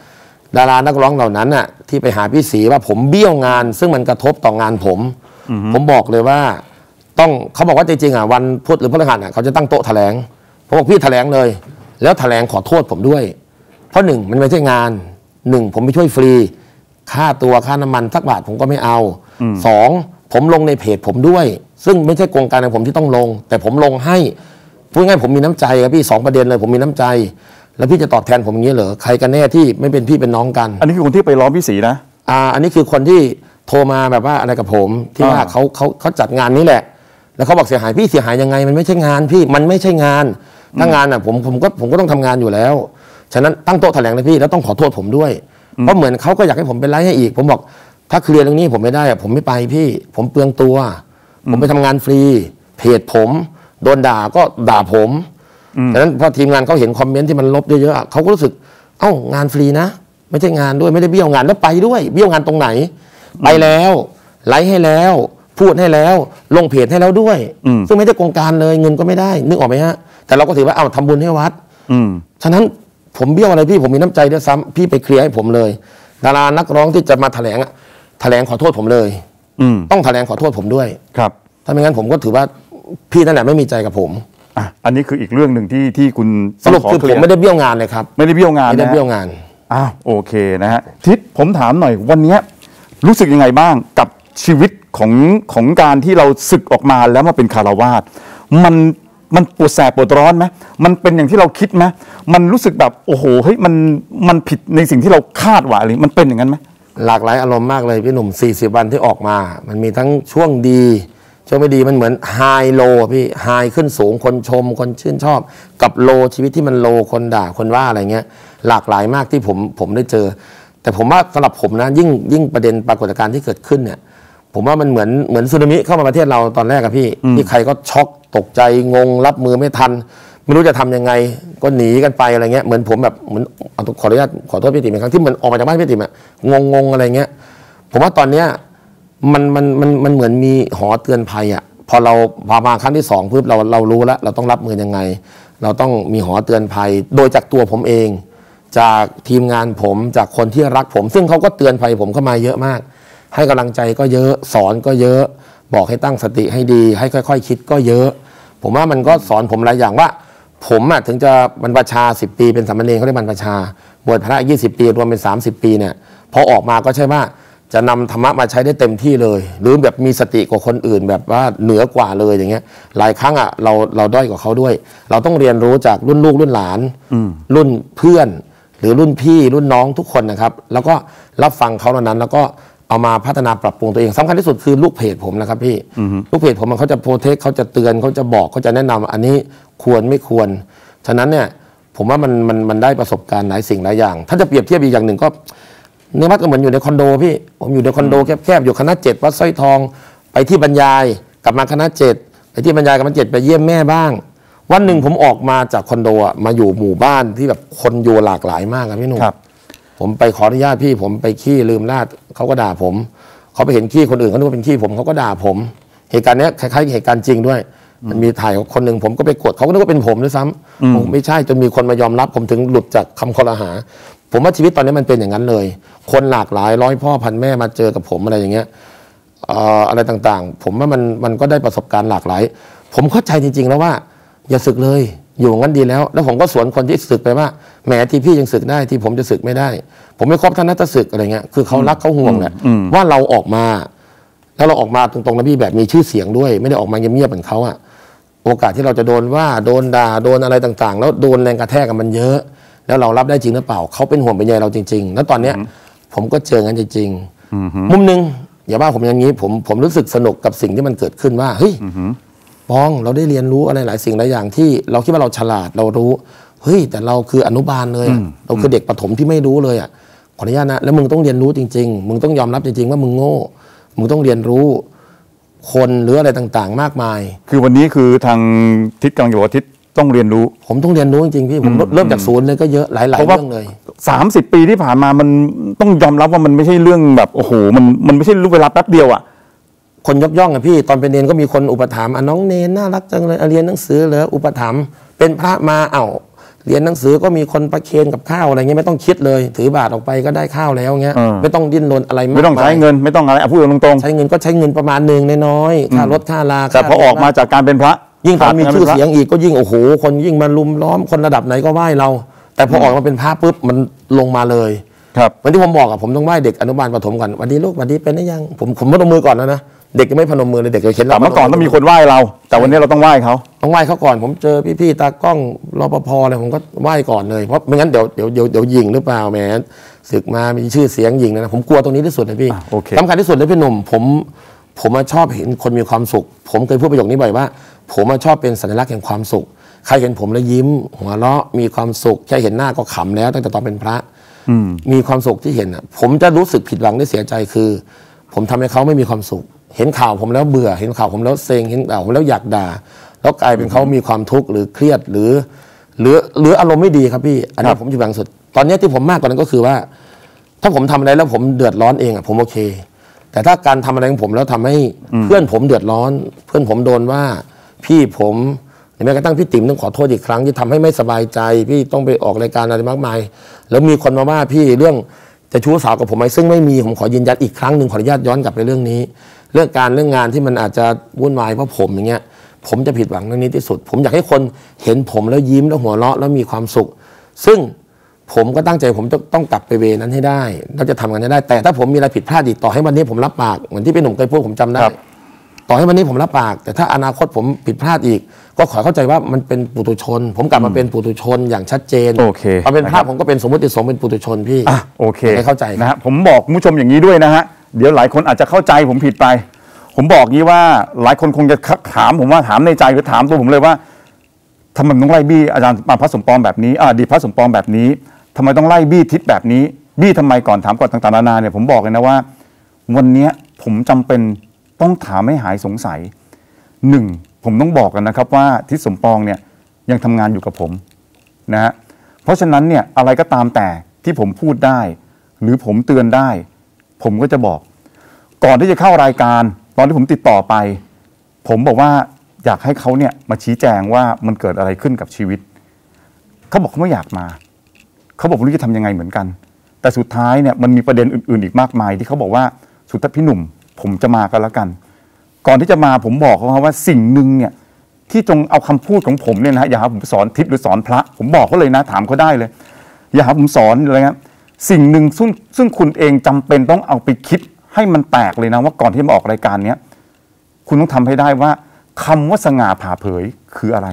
ดารานักร้องเหล่านั้นน่ะที่ไปหาพี่ศรีว่าผมเบี้ยวงานซึ่งมันกระทบต่องานผมผมบอกเลยว่าต้องเขาบอกว่าจริงๆอ่ะวันพุธหรือพฤหัสอ่ะเขาจะตั้งโต๊ะแถลงผมบอกพี่แถลงเลยแล้วแถลงขอโทษผมด้วยเพราะหนึ่งมันไม่ใช่งานหนึ่งผมไปช่วยฟรีค่าตัวค่าน้ำมันสักบาทผมก็ไม่เอาสองผมลงในเพจผมด้วยซึ่งไม่ใช่โครงการของผมที่ต้องลงแต่ผมลงให้พูดง่ายผมมีน้ำใจครับพี่สองประเด็นเลยผมมีน้ำใจแล้วพี่จะตอบแทนผมอย่างนี้เหรอใครกันแน่ที่ไม่เป็นพี่เป็นน้องกันอันนี้คือคนที่ไปร้องพี่ศรีนะอ่าอันนี้คือคนที่โทรมาแบบว่าอะไรกับผมที่ว่าเขาเขาเขาจัดงานนี้แหละแล้วเขาบอกเสียหายพี่เสียหายยังไงมันไม่ใช่งานพี่มันไม่ใช่งานถ้างานอ่ะผมผมก็ผมก็ต้องทำงานอยู่แล้วฉะนั้นตั้งโต๊ะแถลงเลยพี่แล้วต้องขอโทษผมด้วยเพราะเหมือนเขาก็อยากให้ผมเป็นไลฟ์ให้อีกผมบอกถ้าเคลียร์เรื่องนี้ผมไม่ได้อะผมไม่ไปพี่ผมเปลืองตัวผมไปทำงานฟรีเพจผมโดนด่าก็ด่าผมฉะนั้นพอทีมงานเขาเห็นคอมเมนต์ที่มันลบเยอะๆเขาก็รู้สึกเอ้างานฟรีนะไม่ใช่งานด้วยไม่ได้เบี้ยวงานแล้วไปด้วยเบี้ยวงานตรงไหนไปแล้วไลฟ์ให้แล้วพูดให้แล้วลงเพจให้แล้วด้วยซึ่งไม่ได้โครงการเลยเงินก็ไม่ได้นึกออกไหมฮะแต่เราก็ถือว่าเอาทำบุญให้วัดฉะนั้นผมเบี้ยวอะไรพี่ผมมีน้ำใจด้วยซ้ำพี่ไปเคลียร์ให้ผมเลยดารานักร้องที่จะมาแถลงแถลงขอโทษผมเลยต้องแถลงขอโทษผมด้วยครับถ้าไม่งั้นผมก็ถือว่าพี่นั่นแหละไม่มีใจกับผมอ่ะอันนี้คืออีกเรื่องหนึ่งที่ที่คุณสรุปคือผมไม่ได้เบี้ยวงานเลยครับไม่ได้เบี้ยวงานไม่ได้เบี้ยวงานอ้าวโอเคนะฮะทิศผมถามหน่อยวันนี้รู้สึกยังไงบ้างกับชีวิตของของการที่เราศึกออกมาแล้วมาเป็นคารวาสมันมันปวดแสบปวดร้อนไหมมันเป็นอย่างที่เราคิดไหมมันรู้สึกแบบโอ้โหเฮ้ยมันมันผิดในสิ่งที่เราคาดหวังเลยมันเป็นอย่างนั้นไหมหลากหลายอารมณ์มากเลยพี่หนุ่มสี่สิบวันที่ออกมามันมีทั้งช่วงดีช่วงไม่ดีมันเหมือนไฮโลพี่ไฮขึ้นสูงคนชมคนชื่นชอบกับโลชีวิตที่มันโลคนด่าคนว่าอะไรเงี้ยหลากหลายมากที่ผมผมได้เจอแต่ผมว่าสำหรับผมนะยิ่งยิ่งประเด็นปรากฏการณ์ที่เกิดขึ้นเนี่ยผมว่ามันเหมือนเหมือนสึนามิเข้ามาประเทศเราตอนแรกอะพี่ที่ใครก็ช็อกตกใจงงรับมือไม่ทันไม่รู้จะทำยังไงก็หนีกันไปอะไรเงี้ยเหมือนผมแบบเหมือนขออนุญาตขอโทษพี่ติ๋มอีกครั้งที่เหมือนออกมาจากบ้านพี่ติ๋มอะงงงอะไรเงี้ยผมว่าตอนเนี้ยมันมันมันมันเหมือนมีหอเตือนภัยอะพอเราพามาครั้งที่สองปุ๊บเราเรารู้แล้วเราต้องรับมือยังไงเราต้องมีหอเตือนภัยโดยจากตัวผมเองจากทีมงานผมจากคนที่รักผมซึ่งเขาก็เตือนภัยผมเข้ามาเยอะมากให้กำลังใจก็เยอะสอนก็เยอะบอกให้ตั้งสติให้ดีให้ค่อยๆ ค, คิดก็เยอะผมว่ามันก็สอนผมหลายอย่างว่าผมอะถึงจะบรรพชาสิบปีเป็นสามเณรเขาได้บรรพชาบวชพระยี่สิบปีรวมเป็นสามสิบปีเนี่ยพอออกมาก็ใช่ว่าจะนำธรรมะมาใช้ได้เต็มที่เลยหรือแบบมีสติกว่าคนอื่นแบบว่าเหนือกว่าเลยอย่างเงี้ยหลายครั้งอะเราเราด้อยกว่าเขาด้วยเราต้องเรียนรู้จากรุ่นลูกรุ่นหลานรุ่นเพื่อนหรือรุ่นพี่รุ่นน้องทุกคนนะครับแล้วก็รับฟังเขาเหล่านั้นแล้วก็เอามาพัฒนาปรับปรุงตัวเองสำคัญที่สุดคือลูกเพจผมนะครับพี่ลูกเพจผมมันเขาจะโปรเทคเขาจะเตือนเขาจะบอกเขาจะแนะนำอันนี้ควรไม่ควรฉะนั้นเนี่ยผมว่ามันมันมันได้ประสบการณ์หลายสิ่งหลายอย่างถ้าจะเปรียบเทียบอีกอย่างหนึ่งก็ในวัดก็เหมือนอยู่ในคอนโดพี่ผมอยู่ในคอนโดแคบๆอยู่คณะเจ็ดวัดสร้อยทองไปที่บรรยายกลับมาคณะเจ็ดไปที่บรรยายกับคณะเจ็ดไปเยี่ยมแม่บ้างวันหนึ่งผมออกมาจากคอนโดอ่ะมาอยู่หมู่บ้านที่แบบคนอยู่หลากหลายมากครับพี่หนุ่มผมไปขออนุญาตพี่ผมไปขี้ลืมลาดเขาก็ด่าผมเขาไปเห็นขี้คนอื่นเขาคิดว่าเป็นขี้ผมเขาก็ด่าผมเหตุการณ์นี้คล้ายๆเหตุการณ์จริงด้วยมันมีถ่ายคนหนึ่งผมก็ไปกดเขาก็นึกว่าเป็นผมด้วยซ้ำผมไม่ใช่จนมีคนมายอมรับผมถึงหลุดจากคำคอรหาผมว่าชีวิตตอนนี้มันเป็นอย่างนั้นเลยคนหลากหลายร้อยพ่อพันแม่มาเจอกับผมอะไรอย่างเงี้ยอะไรต่างๆผมว่ามันมันก็ได้ประสบการณ์หลากหลายผมเข้าใจจริงๆแล้วว่าอย่าสึกเลยอยู่งั้นดีแล้วแล้วผมก็สวนคนที่สึกไปว่าแหมที่พี่ยังสึกได้ที่ผมจะสึกไม่ได้ผมไม่ครบท่านนัตสึกอะไรเงี้ยคือเขารักเขาห่วงแหละว่าเราออกมาแล้วเราออกมาตรงๆนะพี่แบบมีชื่อเสียงด้วยไม่ได้ออกมาเงียบๆเหมือนเขาอะโอกาสที่เราจะโดนว่าโดนด่าโดนอะไรต่างๆแล้วโดนแรงกระแทกกันมันเยอะแล้วเรารับได้จริงหรือเปล่าเขาเป็นห่วงเป็นใยเราจริงๆแล้วตอนเนี้ยผมก็เจอกันจริงๆมุมนึงอย่าว่าผมอย่างนี้ผมผมรู้สึกสนุกกับสิ่งที่มันเกิดขึ้นว่าเฮ้ยปองเราได้เรียนรู้อะไรหลายสิ่งหลายอย่างที่เราคิดว่าเราฉลาดเรารู้เฮ้ยแต่เราคืออนุบาลเลยเราคือเด็กประถมที่ไม่รู้เลยอ่ะขออนุญาตนะแล้วมึงต้องเรียนรู้จริงๆมึงต้องยอมรับจริงๆว่ามึงโง่มึงต้องเรียนรู้คนหรืออะไรต่างๆมากมายคือวันนี้คือทางทิศกำลังจะบอกว่าทิศต้องเรียนรู้ผมต้องเรียนรู้จริงๆพี่ผมเริ่มจากศูนย์เลยก็เยอะหลายๆเรื่องเลยสามสิบปีที่ผ่านมามันต้องยอมรับว่ามันไม่ใช่เรื่องแบบโอ้โหมันมันไม่ใช่เวลาแป๊บเดียวอ่ะคนยกย่องอะพี่ตอนเป็นเนนก็มีคนอุปถัมภ์อ่ะน้องเนนน่ารักจังเลยเรียนหนังสือเหรออุปถัมภ์เป็นพระมาเอ้าเรียนหนังสือก็มีคนประเคนกับข้าวอะไรเงี้ยไม่ต้องคิดเลยถือบาทออกไปก็ได้ข้าวแล้วเงี้ยไม่ต้องดิ้นรนอะไรมากไม่ต้องใช้เงินไม่ต้องอะไรพูดตรงๆใช้เงินก็ใช้เงินประมาณหนึ่งน้อยๆค่ารถค่าลาแต่พอออกมาจากการเป็นพระยิ่งตอนมีชื่อเสียงอีกก็ยิ่งโอ้โหคนยิ่งมาลุมล้อมคนระดับไหนก็ไหว้เราแต่พอออกมาเป็นพระปุ๊บมันลงมาเลยครับวันที่ผมบอกอะผมต้องไหว้เด็กอนุบาลประถมก่อนวันนี้ลูกวันนี้เป็นได้ยังผมผมไม่ต้องมือก่อนแล้วนะเด็กยังไม่พนมมือเลยเด็กจะเห็นเราเมื่อก่อนต้องมีคนไหว้เราแต่วันนี้เราต้องไหว้เขาต้องไหว้เขาก่อนผมเจอพี่ๆตากล้องรปภอะไรผมก็ไหว้ก่อนเลยเพราะไม่งั้นเดี๋ยวเดี๋ยวเดี๋ยวเดี๋ยวยิงหรือเปล่าแหมศึกมามีชื่อเสียงยิงนะผมกลัวตรงนี้ที่สุดเลยพี่สำคัญที่สุดเลยพี่หนุ่มผมผมชอบเห็นคนมีความสุขผมเคยพูดประโยคนี้บ่อยว่าผมชอบเป็นสัญลักษณ์แห่งความสุขใครเห็นผมแล้วยิ้มหัวเราะมีความสุขแค่เห็นหน้าก็ขำแล้วตั้งแต่ตอนเป็นพระมีความสุขที่เห็นอ่ะผมจะรู้สึกผิดหวังและเสียใจคือ ผมทำให้เขาไม่มีความสุขเห็นข่าวผมแล้วเบื่อเห็นข่าวผมแล้วเซ็งเห็นข่าวผมแล้วอยากด่าแล้วกลายเป็นเขามีความทุกข์หรือเครียดหรือหรือหรืออารมณ์ไม่ดีครับพี่อันนี้ผมอยู่บางสุดตอนนี้ที่ผมมากกว่านั้นก็คือว่าถ้าผมทำอะไรแล้วผมเดือดร้อนเองอ่ะผมโอเคแต่ถ้าการทำอะไรของผมแล้วทำให้เพื่อนผมเดือดร้อนเพื่อนผมโดนว่าพี่ผมแม้กระทั่งพี่ติ๋มต้องขอโทษอีกครั้งที่ทำให้ไม่สบายใจพี่ต้องไปออกรายการอะไรมากมายแล้วมีคนมาว่าพี่เรื่องจะชู้สาวกับผมไหมซึ่งไม่มีผมขอยืนยันอีกครั้งหนึ่งขออนุญาตย้อนกลับไปเรื่องนี้เรื่องการเรื่องงานที่มันอาจจะวุ่นวายเพราะผมอย่างเงี้ยผมจะผิดหวังเรื่องนี้ที่สุดผมอยากให้คนเห็นผมแล้วยิ้มแล้วหัวเราะแล้วมีความสุขซึ่งผมก็ตั้งใจผมต้องต้องกลับไปเวนั้นให้ได้เราจะทำกันให้ได้แต่ถ้าผมมีอะไรผิดพลาดอีกต่อให้วันนี้ผมรับปากเหมือนที่พี่หนุ่มเคยพูดผมจำได้ต่อให้วันนี้ผมรับปากแต่ถ้าอนาคตผมผิดพลาดอีกก็ขอเข้าใจว่ามันเป็นปุถุชนผมกลับมาเป็นปุถุชนอย่างชัดเจนโอเคพอเป็นพระผมก็เป็นสมมติสงฆ์เป็นปุถุชนพี่อ่ะโอเคให้เข้าใจนะฮะผมบอกคุณผู้ชมอย่างนี้ด้วยนะฮะเดี๋ยวหลายคนอาจจะเข้าใจผมผิดไปผมบอกงี้ว่าหลายคนคงจะถามผมว่าถามในใจหรือถามตัวผมเลยว่าทำไมต้องไล่บี้อาจารย์พระสมปองแบบนี้อ่าดีพระสมปองแบบนี้ทำไมต้องไล่บี้ทิศแบบนี้บี้ทำไมก่อนถามก่อนต่างๆนานาเนี่ยผมบอกเลยนะว่าวันนี้ผมจำเป็นต้องถามให้หายสงสัยหนึ่งผมต้องบอกกันนะครับว่าทิศสมปองเนี่ยยังทำงานอยู่กับผมนะฮะเพราะฉะนั้นเนี่ยอะไรก็ตามแต่ที่ผมพูดได้หรือผมเตือนได้ผมก็จะบอกก่อนที่จะเข้ารายการตอนที่ผมติดต่อไปผมบอกว่าอยากให้เขาเนี่ยมาชี้แจงว่ามันเกิดอะไรขึ้นกับชีวิตเขาบอกเขาไม่อยากมาเขาบอกไม่รู้จะทำยังไงเหมือนกันแต่สุดท้ายเนี่ยมันมีประเด็นอื่นๆอีกมากมายที่เขาบอกว่าสุดท้ายพี่หนุ่มผมจะมากันแล้วกันก่อนที่จะมาผมบอกเขาว่าสิ่งหนึ่งเนี่ยที่จงเอาคำพูดของผมเนี่ยนะอย่าหาผมสอนทิศหรือสอนพระผมบอกเขาเลยนะถามเขาได้เลยอย่าหาผมสอนอะไรเงี้ยสิ่งหนึ่งซึ่งซึ่งคุณเองจำเป็นต้องเอาไปคิดให้มันแตกเลยนะว่าก่อนที่มาออกรายการเนี้ยคุณต้องทำให้ได้ว่าคำว่าสง่าผ่าเผยคืออะไร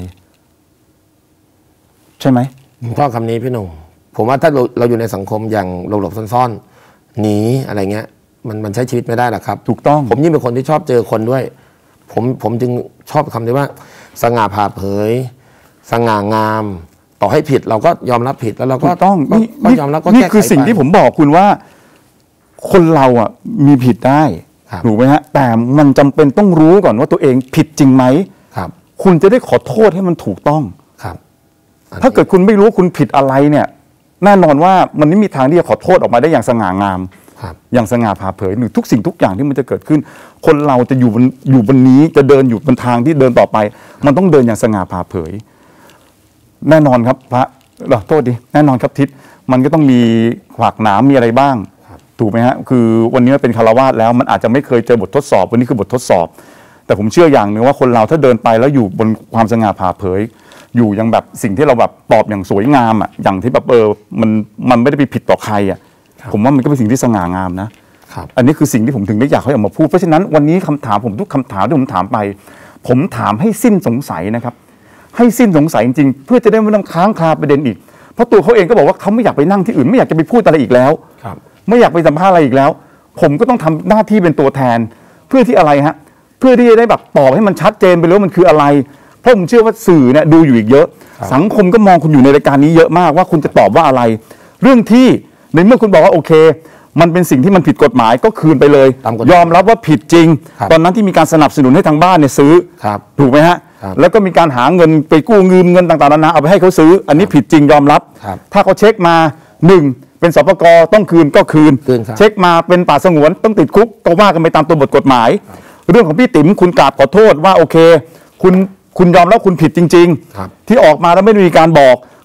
ใช่ไหมผมชอบคำนี้พี่หนุ่มผมว่าถ้าเราเราอยู่ในสังคมอย่างหลบๆซ่อนๆหนีอะไรเงี้ยมันมันใช้ชีวิตไม่ได้หรอกครับถูกต้องผมยิ่งเป็นคนที่ชอบเจอคนด้วยผมผมจึงชอบคำนี้ว่าสง่าผ่าเผยสง่างามต่อให้ผิดเราก็ยอมรับผิดแล้วเราก็ต้องก็ยอมรับก็นี่คือสิ่งที่ผมบอกคุณว่าคนเราอ่ะมีผิดได้ถูกไหมฮะแต่มันจำเป็นต้องรู้ก่อนว่าตัวเองผิดจริงไหมครับคุณจะได้ขอโทษให้มันถูกต้องครับถ้าเกิดคุณไม่รู้คุณผิดอะไรเนี่ยแน่นอนว่ามันไม่มีทางที่จะขอโทษออกมาได้อย่างสง่างามอย่างสง่าผ่าเผยหรือทุกสิ่งทุกอย่างที่มันจะเกิดขึ้นคนเราจะอยู่บนอยู่บนนี้จะเดินอยู่บนทางที่เดินต่อไปมันต้องเดินอย่างสง่าผ่าเผยแน่นอนครับพระเราโทษดิแน่นอนครับทิศมันก็ต้องมีขวากหนามมีอะไรบ้างถูกไหมฮะคือวันนี้เป็นคารวาสแล้วมันอาจจะไม่เคยเจอบททดสอบวันนี้คือบททดสอบแต่ผมเชื่ออย่างหนึ่งว่าคนเราถ้าเดินไปแล้วอยู่บนความสง่าผ่าเผยอยู่อย่างแบบสิ่งที่เราแบบตอบอย่างสวยงามอ่ะอย่างที่แบบเออมันมันไม่ได้ไปผิดต่อใครอ่ะผมว่ามันก็เป็นสิ่งที่สง่างามนะอันนี้คือสิ่งที่ผมถึงได้อยากให้ออกมาพูดเพราะฉะนั้นวันนี้คำถามผมทุกคำถามที่ผมถามไปผมถามให้สิ้นสงสัยนะครับให้สิ้นสงสัยจริงๆเพื่อจะได้ไม่ต้องค้างคาประเด็นอีกเพราะตัวเขาเองก็บอกว่าเขาไม่อยากไปนั่งที่อื่นไม่อยากจะไปพูดอะไรอีกแล้วไม่อยากไปสัมภาษณ์อะไรอีกแล้วผมก็ต้องทำหน้าที่เป็นตัวแทนเพื่อที่อะไรฮะเพื่อที่จะได้แบบตอบให้มันชัดเจนไปเลยว่ามันคืออะไรเพราะผมเชื่อว่าสื่อเนี่ยดูอยู่อีกเยอะสังคมก็มองคุณอยู่ในรายการนี้เยอะมากว่าคุณจะตอบว่าอะไรเรื่องที่ในเมื่อคุณบอกว่าโอเคมันเป็นสิ่งที่มันผิดกฎหมายก็คืนไปเลยยอมรับว่าผิดจริงตอนนั้นที่มีการสนับสนุนให้ทางบ้านเนี่ยซื้อถูกไหมฮะแล้วก็มีการหาเงินไปกู้เงินเงินต่างๆนานาเอาไปให้เขาซื้ออันนี้ผิดจริงยอมรับถ้าเขาเช็คมาหนึ่งเป็นสปก.ต้องคืนก็คืนเช็คมาเป็นป่าสงวนต้องติดคุกก็ว่ากันไปตามตัวบทกฎหมายเรื่องของพี่ติ๋มคุณกราบขอโทษว่าโอเคคุณคุณยอมรับคุณผิดจริงๆที่ออกมาแล้วไม่ได้มีการบอก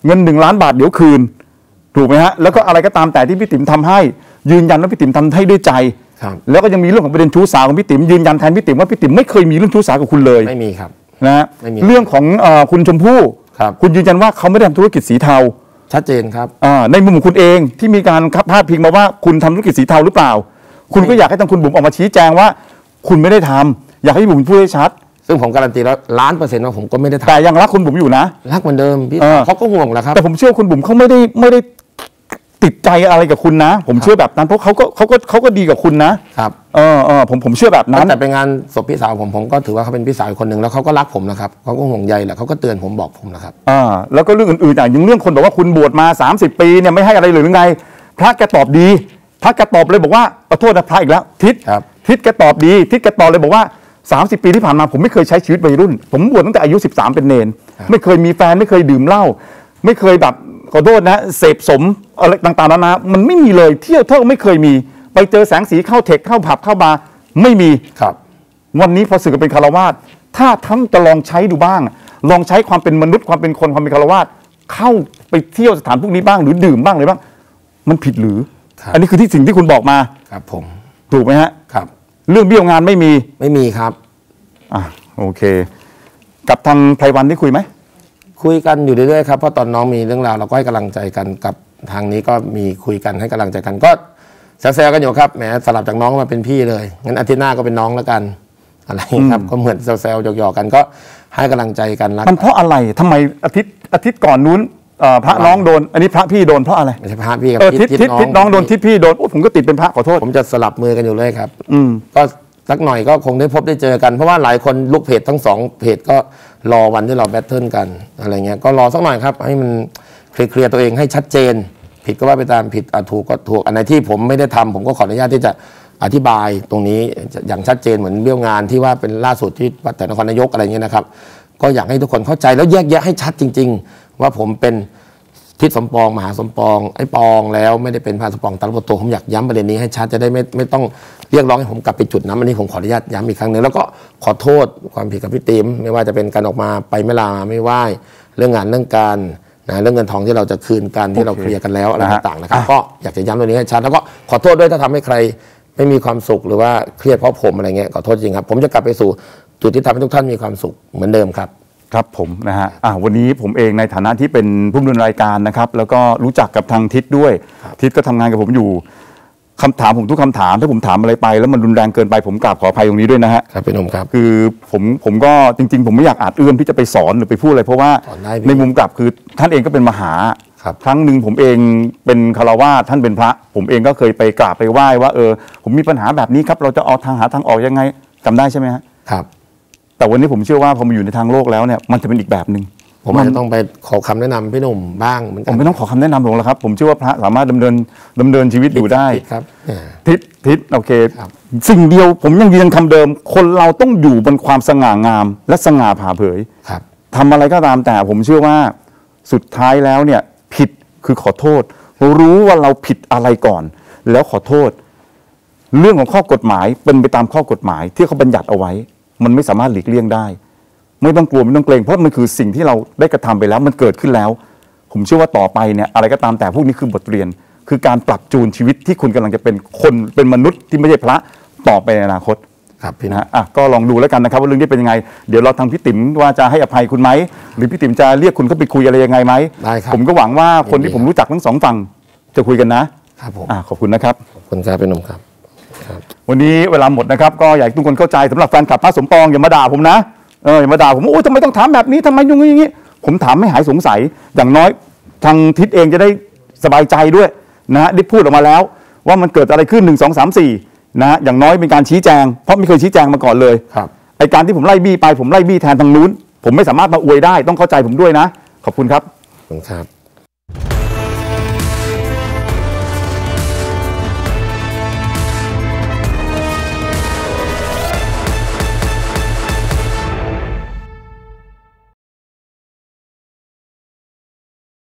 เงินหนึ่งล้านบาทเดี๋ยวคืนถูกไหมฮะแล้วก็อะไรก็ตามแต่ที่พี่ติ๋มทำให้ยืนยันว่าพี่ติ๋มทำให้ด้วยใจแล้วก็ยังมีเรื่องของประเด็นชู้สาวของพี่ติ๋มยืนยันแทนพี่ติ๋มว่าพี่ติ๋มไม่เคยมีเรื่องชู้สาวกับคุณเลยไม่มีครับนะฮะเรื่องของเอ่อคุณชมพู่คุณยืนยันว่าเขาไม่ได้ทำธุรกิจสีเทาชัดเจนครับในมุมของคุณเองที่มีการพาดพิงมาว่าคุณทำธุรกิจสีเทาหรือเปล่าคุณก็อยากให้ทางคุณบุ๋มออกมาชี้แจงว่าคุณไม่ได้ทำอยากให้บุ๋มพูดให้ชัดซึ่งผมการันตีแล้วล้านเปอร์เซ็นต์ว่าผมก็ไม่ได้ทำแต่ยังรักคุณบุ๋มอยู่นะรักเหมือนเดิมพี่เขาก็ห่วงแหละครับแต่ผมเชื่อคุณบุ๋มเขาไม่ได้ไม่ได้ติดใจอะไรกับคุณนะผมเชื่อแบบนั้นเพราะเขาก็เขาก็เขาก็ดีกับคุณนะครับเออเออผมผมเชื่อแบบนั้นแต่เป็นงานศพพี่สาวผมผมก็ถือว่าเขาเป็นพี่สาวคนหนึ่งแล้วเขาก็รักผมนะครับเขาก็ห่วงใยแหละเขาก็เตือนผมบอกผมนะครับอ่าแล้วก็เรื่องอื่นๆอย่างเรื่องคนบอกว่าคุณบวชมาสามสิบปีเนี่ยไม่ให้อะไรเลยหรือไงพระแกตอบดีพระแกตอบเลยบอกว่าขอโทษนะพระอีกแล้วทิศทิศแกตอบดีทิศแกตอบเลยบอกว่าสามสิบปีที่ผ่านมาผมไม่เคยใช้ชีวิตวัยรุ่นผมบวชตั้งแต่อายุสิบสามเป็นเนรไม่เคยมีแฟนไม่เคยดื่มเหล้าไม่เคยแบบขอโทษนะเสพสมอะไรต่างๆนานามันไม่มีเลยเที่ยวเท่าไม่เคยมีไปเจอแสงสีเข้าเทคเข้าผับเข้าบาร์ไม่มีครับวันนี้พอสึกเป็นคารวาสถ้าทั้งจะลองใช้ดูบ้างลองใช้ความเป็นมนุษย์ความเป็นคนความเป็นคารวาสเข้าไปเที่ยวสถานพวกนี้บ้างหรือดื่มบ้างเลยบ้างมันผิดหรืออันนี้คือที่สิ่งที่คุณบอกมาครับผมถูกไหมฮะครับเรื่องเบี้ยวงานไม่มีไม่มีครับอ่ะโอเคกับทางไพวันได้คุยไหมคุยกันอยู่เรื่อยๆครับเพราะตอนน้องมีเรื่องราวเราก็ให้กำลังใจกันกับทางนี้ก็มีคุยกันให้กำลังใจกันก็แซวๆกันอยู่ครับแหมสลับจากน้องมาเป็นพี่เลยงั้นอาทิตย์หน้าก็เป็นน้องแล้วกันอะไรครับก็เหมือนแซวๆหยอกๆกันก็ให้กำลังใจกันมันเพราะอะไรทำไมอาทิตย์อาทิตย์ก่อนนู้นพระน้องโดนอันนี้พระพี่โดนเพราะอะไรไม่ใช่พระพี่ครับทิศทิศทิศน้องโดนทิศพี่โดนผมก็ติดเป็นพระขอโทษผมจะสลับมือกันอยู่เลยครับอืมก็สักหน่อยก็คงได้พบได้เจอกันเพราะว่าหลายคนลูกเพจทั้งสองเพจก็รอวันที่เราแบทเทิลกันอะไรเงี้ยก็รอสักหน่อยครับให้มันเคลียร์ตัวเองให้ชัดเจนผิดก็ว่าไปตามผิดถูกก็ถูกอันไหนที่ผมไม่ได้ทำผมก็ขออนุญาตที่จะอธิบายตรงนี้อย่างชัดเจนเหมือนเบี้ยวงานที่ว่าเป็นล่าสุดที่วัดแต่นครนายกอะไรเงี้ยนะครับก็อยากให้ทุกคนเข้าใจแล้วแยกแยะให้ชัดจริงๆว่าผมเป็นทิศสมปองมหาสมปองไอ้ปองแล้วไม่ได้เป็นพระสมปองตามตัวผมอยากย้ำประเด็นนี้ให้ชัดจะได้ไม่ไม่ต้องเรียกร้องให้ผมกลับไปจุดนั้นอันนี้ผมขออนุญาตย้ำอีกครั้งหนึ่งแล้วก็ขอโทษความผิดกับพี่ติ๋มไม่ว่าจะเป็นการออกมาไปไม่ลาไม่ไหว้เรื่องงานเรื่องการนะเรื่องเงินทองที่เราจะคืนกันที่เราเคลียร์กันแล้วอะไรต่างๆนะครับก็อยากจะย้ำตรงนี้ให้ชัดแล้วก็ขอโทษด้วยถ้าทำให้ใครไม่มีความสุขหรือว่าเครียดเพราะผมอะไรเงี้ยขอโทษจริงครับผมจะกลับไปสู่จุดที่ทำให้ทุกท่านมีความสุขเหมือนเดิมครับครับผมนะฮะอ่าวันนี้ผมเองในฐานะที่เป็นผู้ดำเนินรายการนะครับแล้วก็รู้จักกับทางทิศด้วยทิศก็ทำงานกับผมอยู่คำถามผมทุกคำถามถ้าผมถามอะไรไปแล้วมันรุนแรงเกินไปผมกราบขออภัยตรงนี้ด้วยนะฮะครับพี่หนุ่มครับคือผมผมก็จริงๆผมไม่อยากอาจเอื้อมที่จะไปสอนหรือไปพูดอะไรเพราะว่าในมุมกลับคือท่านเองก็เป็นมหาครั้งหนึ่งผมเองเป็นคารวาสท่านเป็นพระผมเองก็เคยไปกราบไปไหว้ว่าเออผมมีปัญหาแบบนี้ครับเราจะเอาทางหาทางออกยังไงจำได้ใช่ไหมฮะครับแต่วันนี้ผมเชื่อว่าพอมาอยู่ในทางโลกแล้วเนี่ยมันจะเป็นอีกแบบหนึ่งผมอาจจะต้องไปขอคำแนะนำพี่หนุ่มบ้างเหมือนกันผมไม่ต้องขอคำแนะนำหรอกแล้วครับผมเชื่อว่าพระสามารถดำเนินดำเนินชีวิตอยู่ได้ครับทิศทิศโอเคสิ่งเดียวผมยังยืนคำเดิมคนเราต้องอยู่บนความสง่างามและสง่าผ่าเผยครับทำอะไรก็ตามแต่ผมเชื่อว่าสุดท้ายแล้วเนี่ยผิดคือขอโทษรู้ว่าเราผิดอะไรก่อนแล้วขอโทษเรื่องของข้อกฎหมายเป็นไปตามข้อกฎหมายที่เขาบัญญัติเอาไว้มันไม่สามารถหลีกเลี่ยงได้ไม่ต้องกลัวไม่ต้องเกรงเพราะมันคือสิ่งที่เราได้กระทำไปแล้วมันเกิดขึ้นแล้วผมเชื่อว่าต่อไปเนี่ยอะไรก็ตามแต่พวกนี้คือบทเรียนคือการปรับจูนชีวิตที่คุณกำลังจะเป็นคนเป็นมนุษย์ที่ไม่ใช่พระต่อไปในอนาคตครับพี่นะฮะอ่ะก็ลองดูแล้วกันนะครับว่าเรื่องนี้เป็นยังไงเดี๋ยวเราทางพี่ติ๋มว่าจะให้อภัยคุณไหมหรือพี่ติ๋มจะเรียกคุณเข้าไปคุยอะไรยังไงไหมได้ครับผมก็หวังว่าคนที่ผมรู้จักทั้งสองฝั่งจะคุยกันนะครับผมอ่ะขอบคุณนะครับขอบคุณครับพี่หนุ่มครับวันนี้เวลาหมดนะครับก็อยากให้ทุกคนเข้าใจสำหรับแฟนคลับพระสมปองอย่ามาด่าผมนะเอออย่ามาด่าผมโอ้ยทำไมต้องถามแบบนี้ทำไมยุ่งอย่างนี้ผมถามไม่หายสงสัยอย่างน้อยทางทิศเองจะได้สบายใจด้วยนะได้พูดออกมาแล้วว่ามันเกิดอะไรขึ้นหนึ่งสองสามสี่นะอย่างน้อยเป็นการชี้แจงเพราะไม่เคยชี้แจงมาก่อนเลยครับไอการที่ผมไล่บี้ไปผมไล่บี้แทนทางนู้นผมไม่สามารถมาอวยได้ต้องเข้าใจผมด้วยนะขอบคุณครับขอบคุณครับ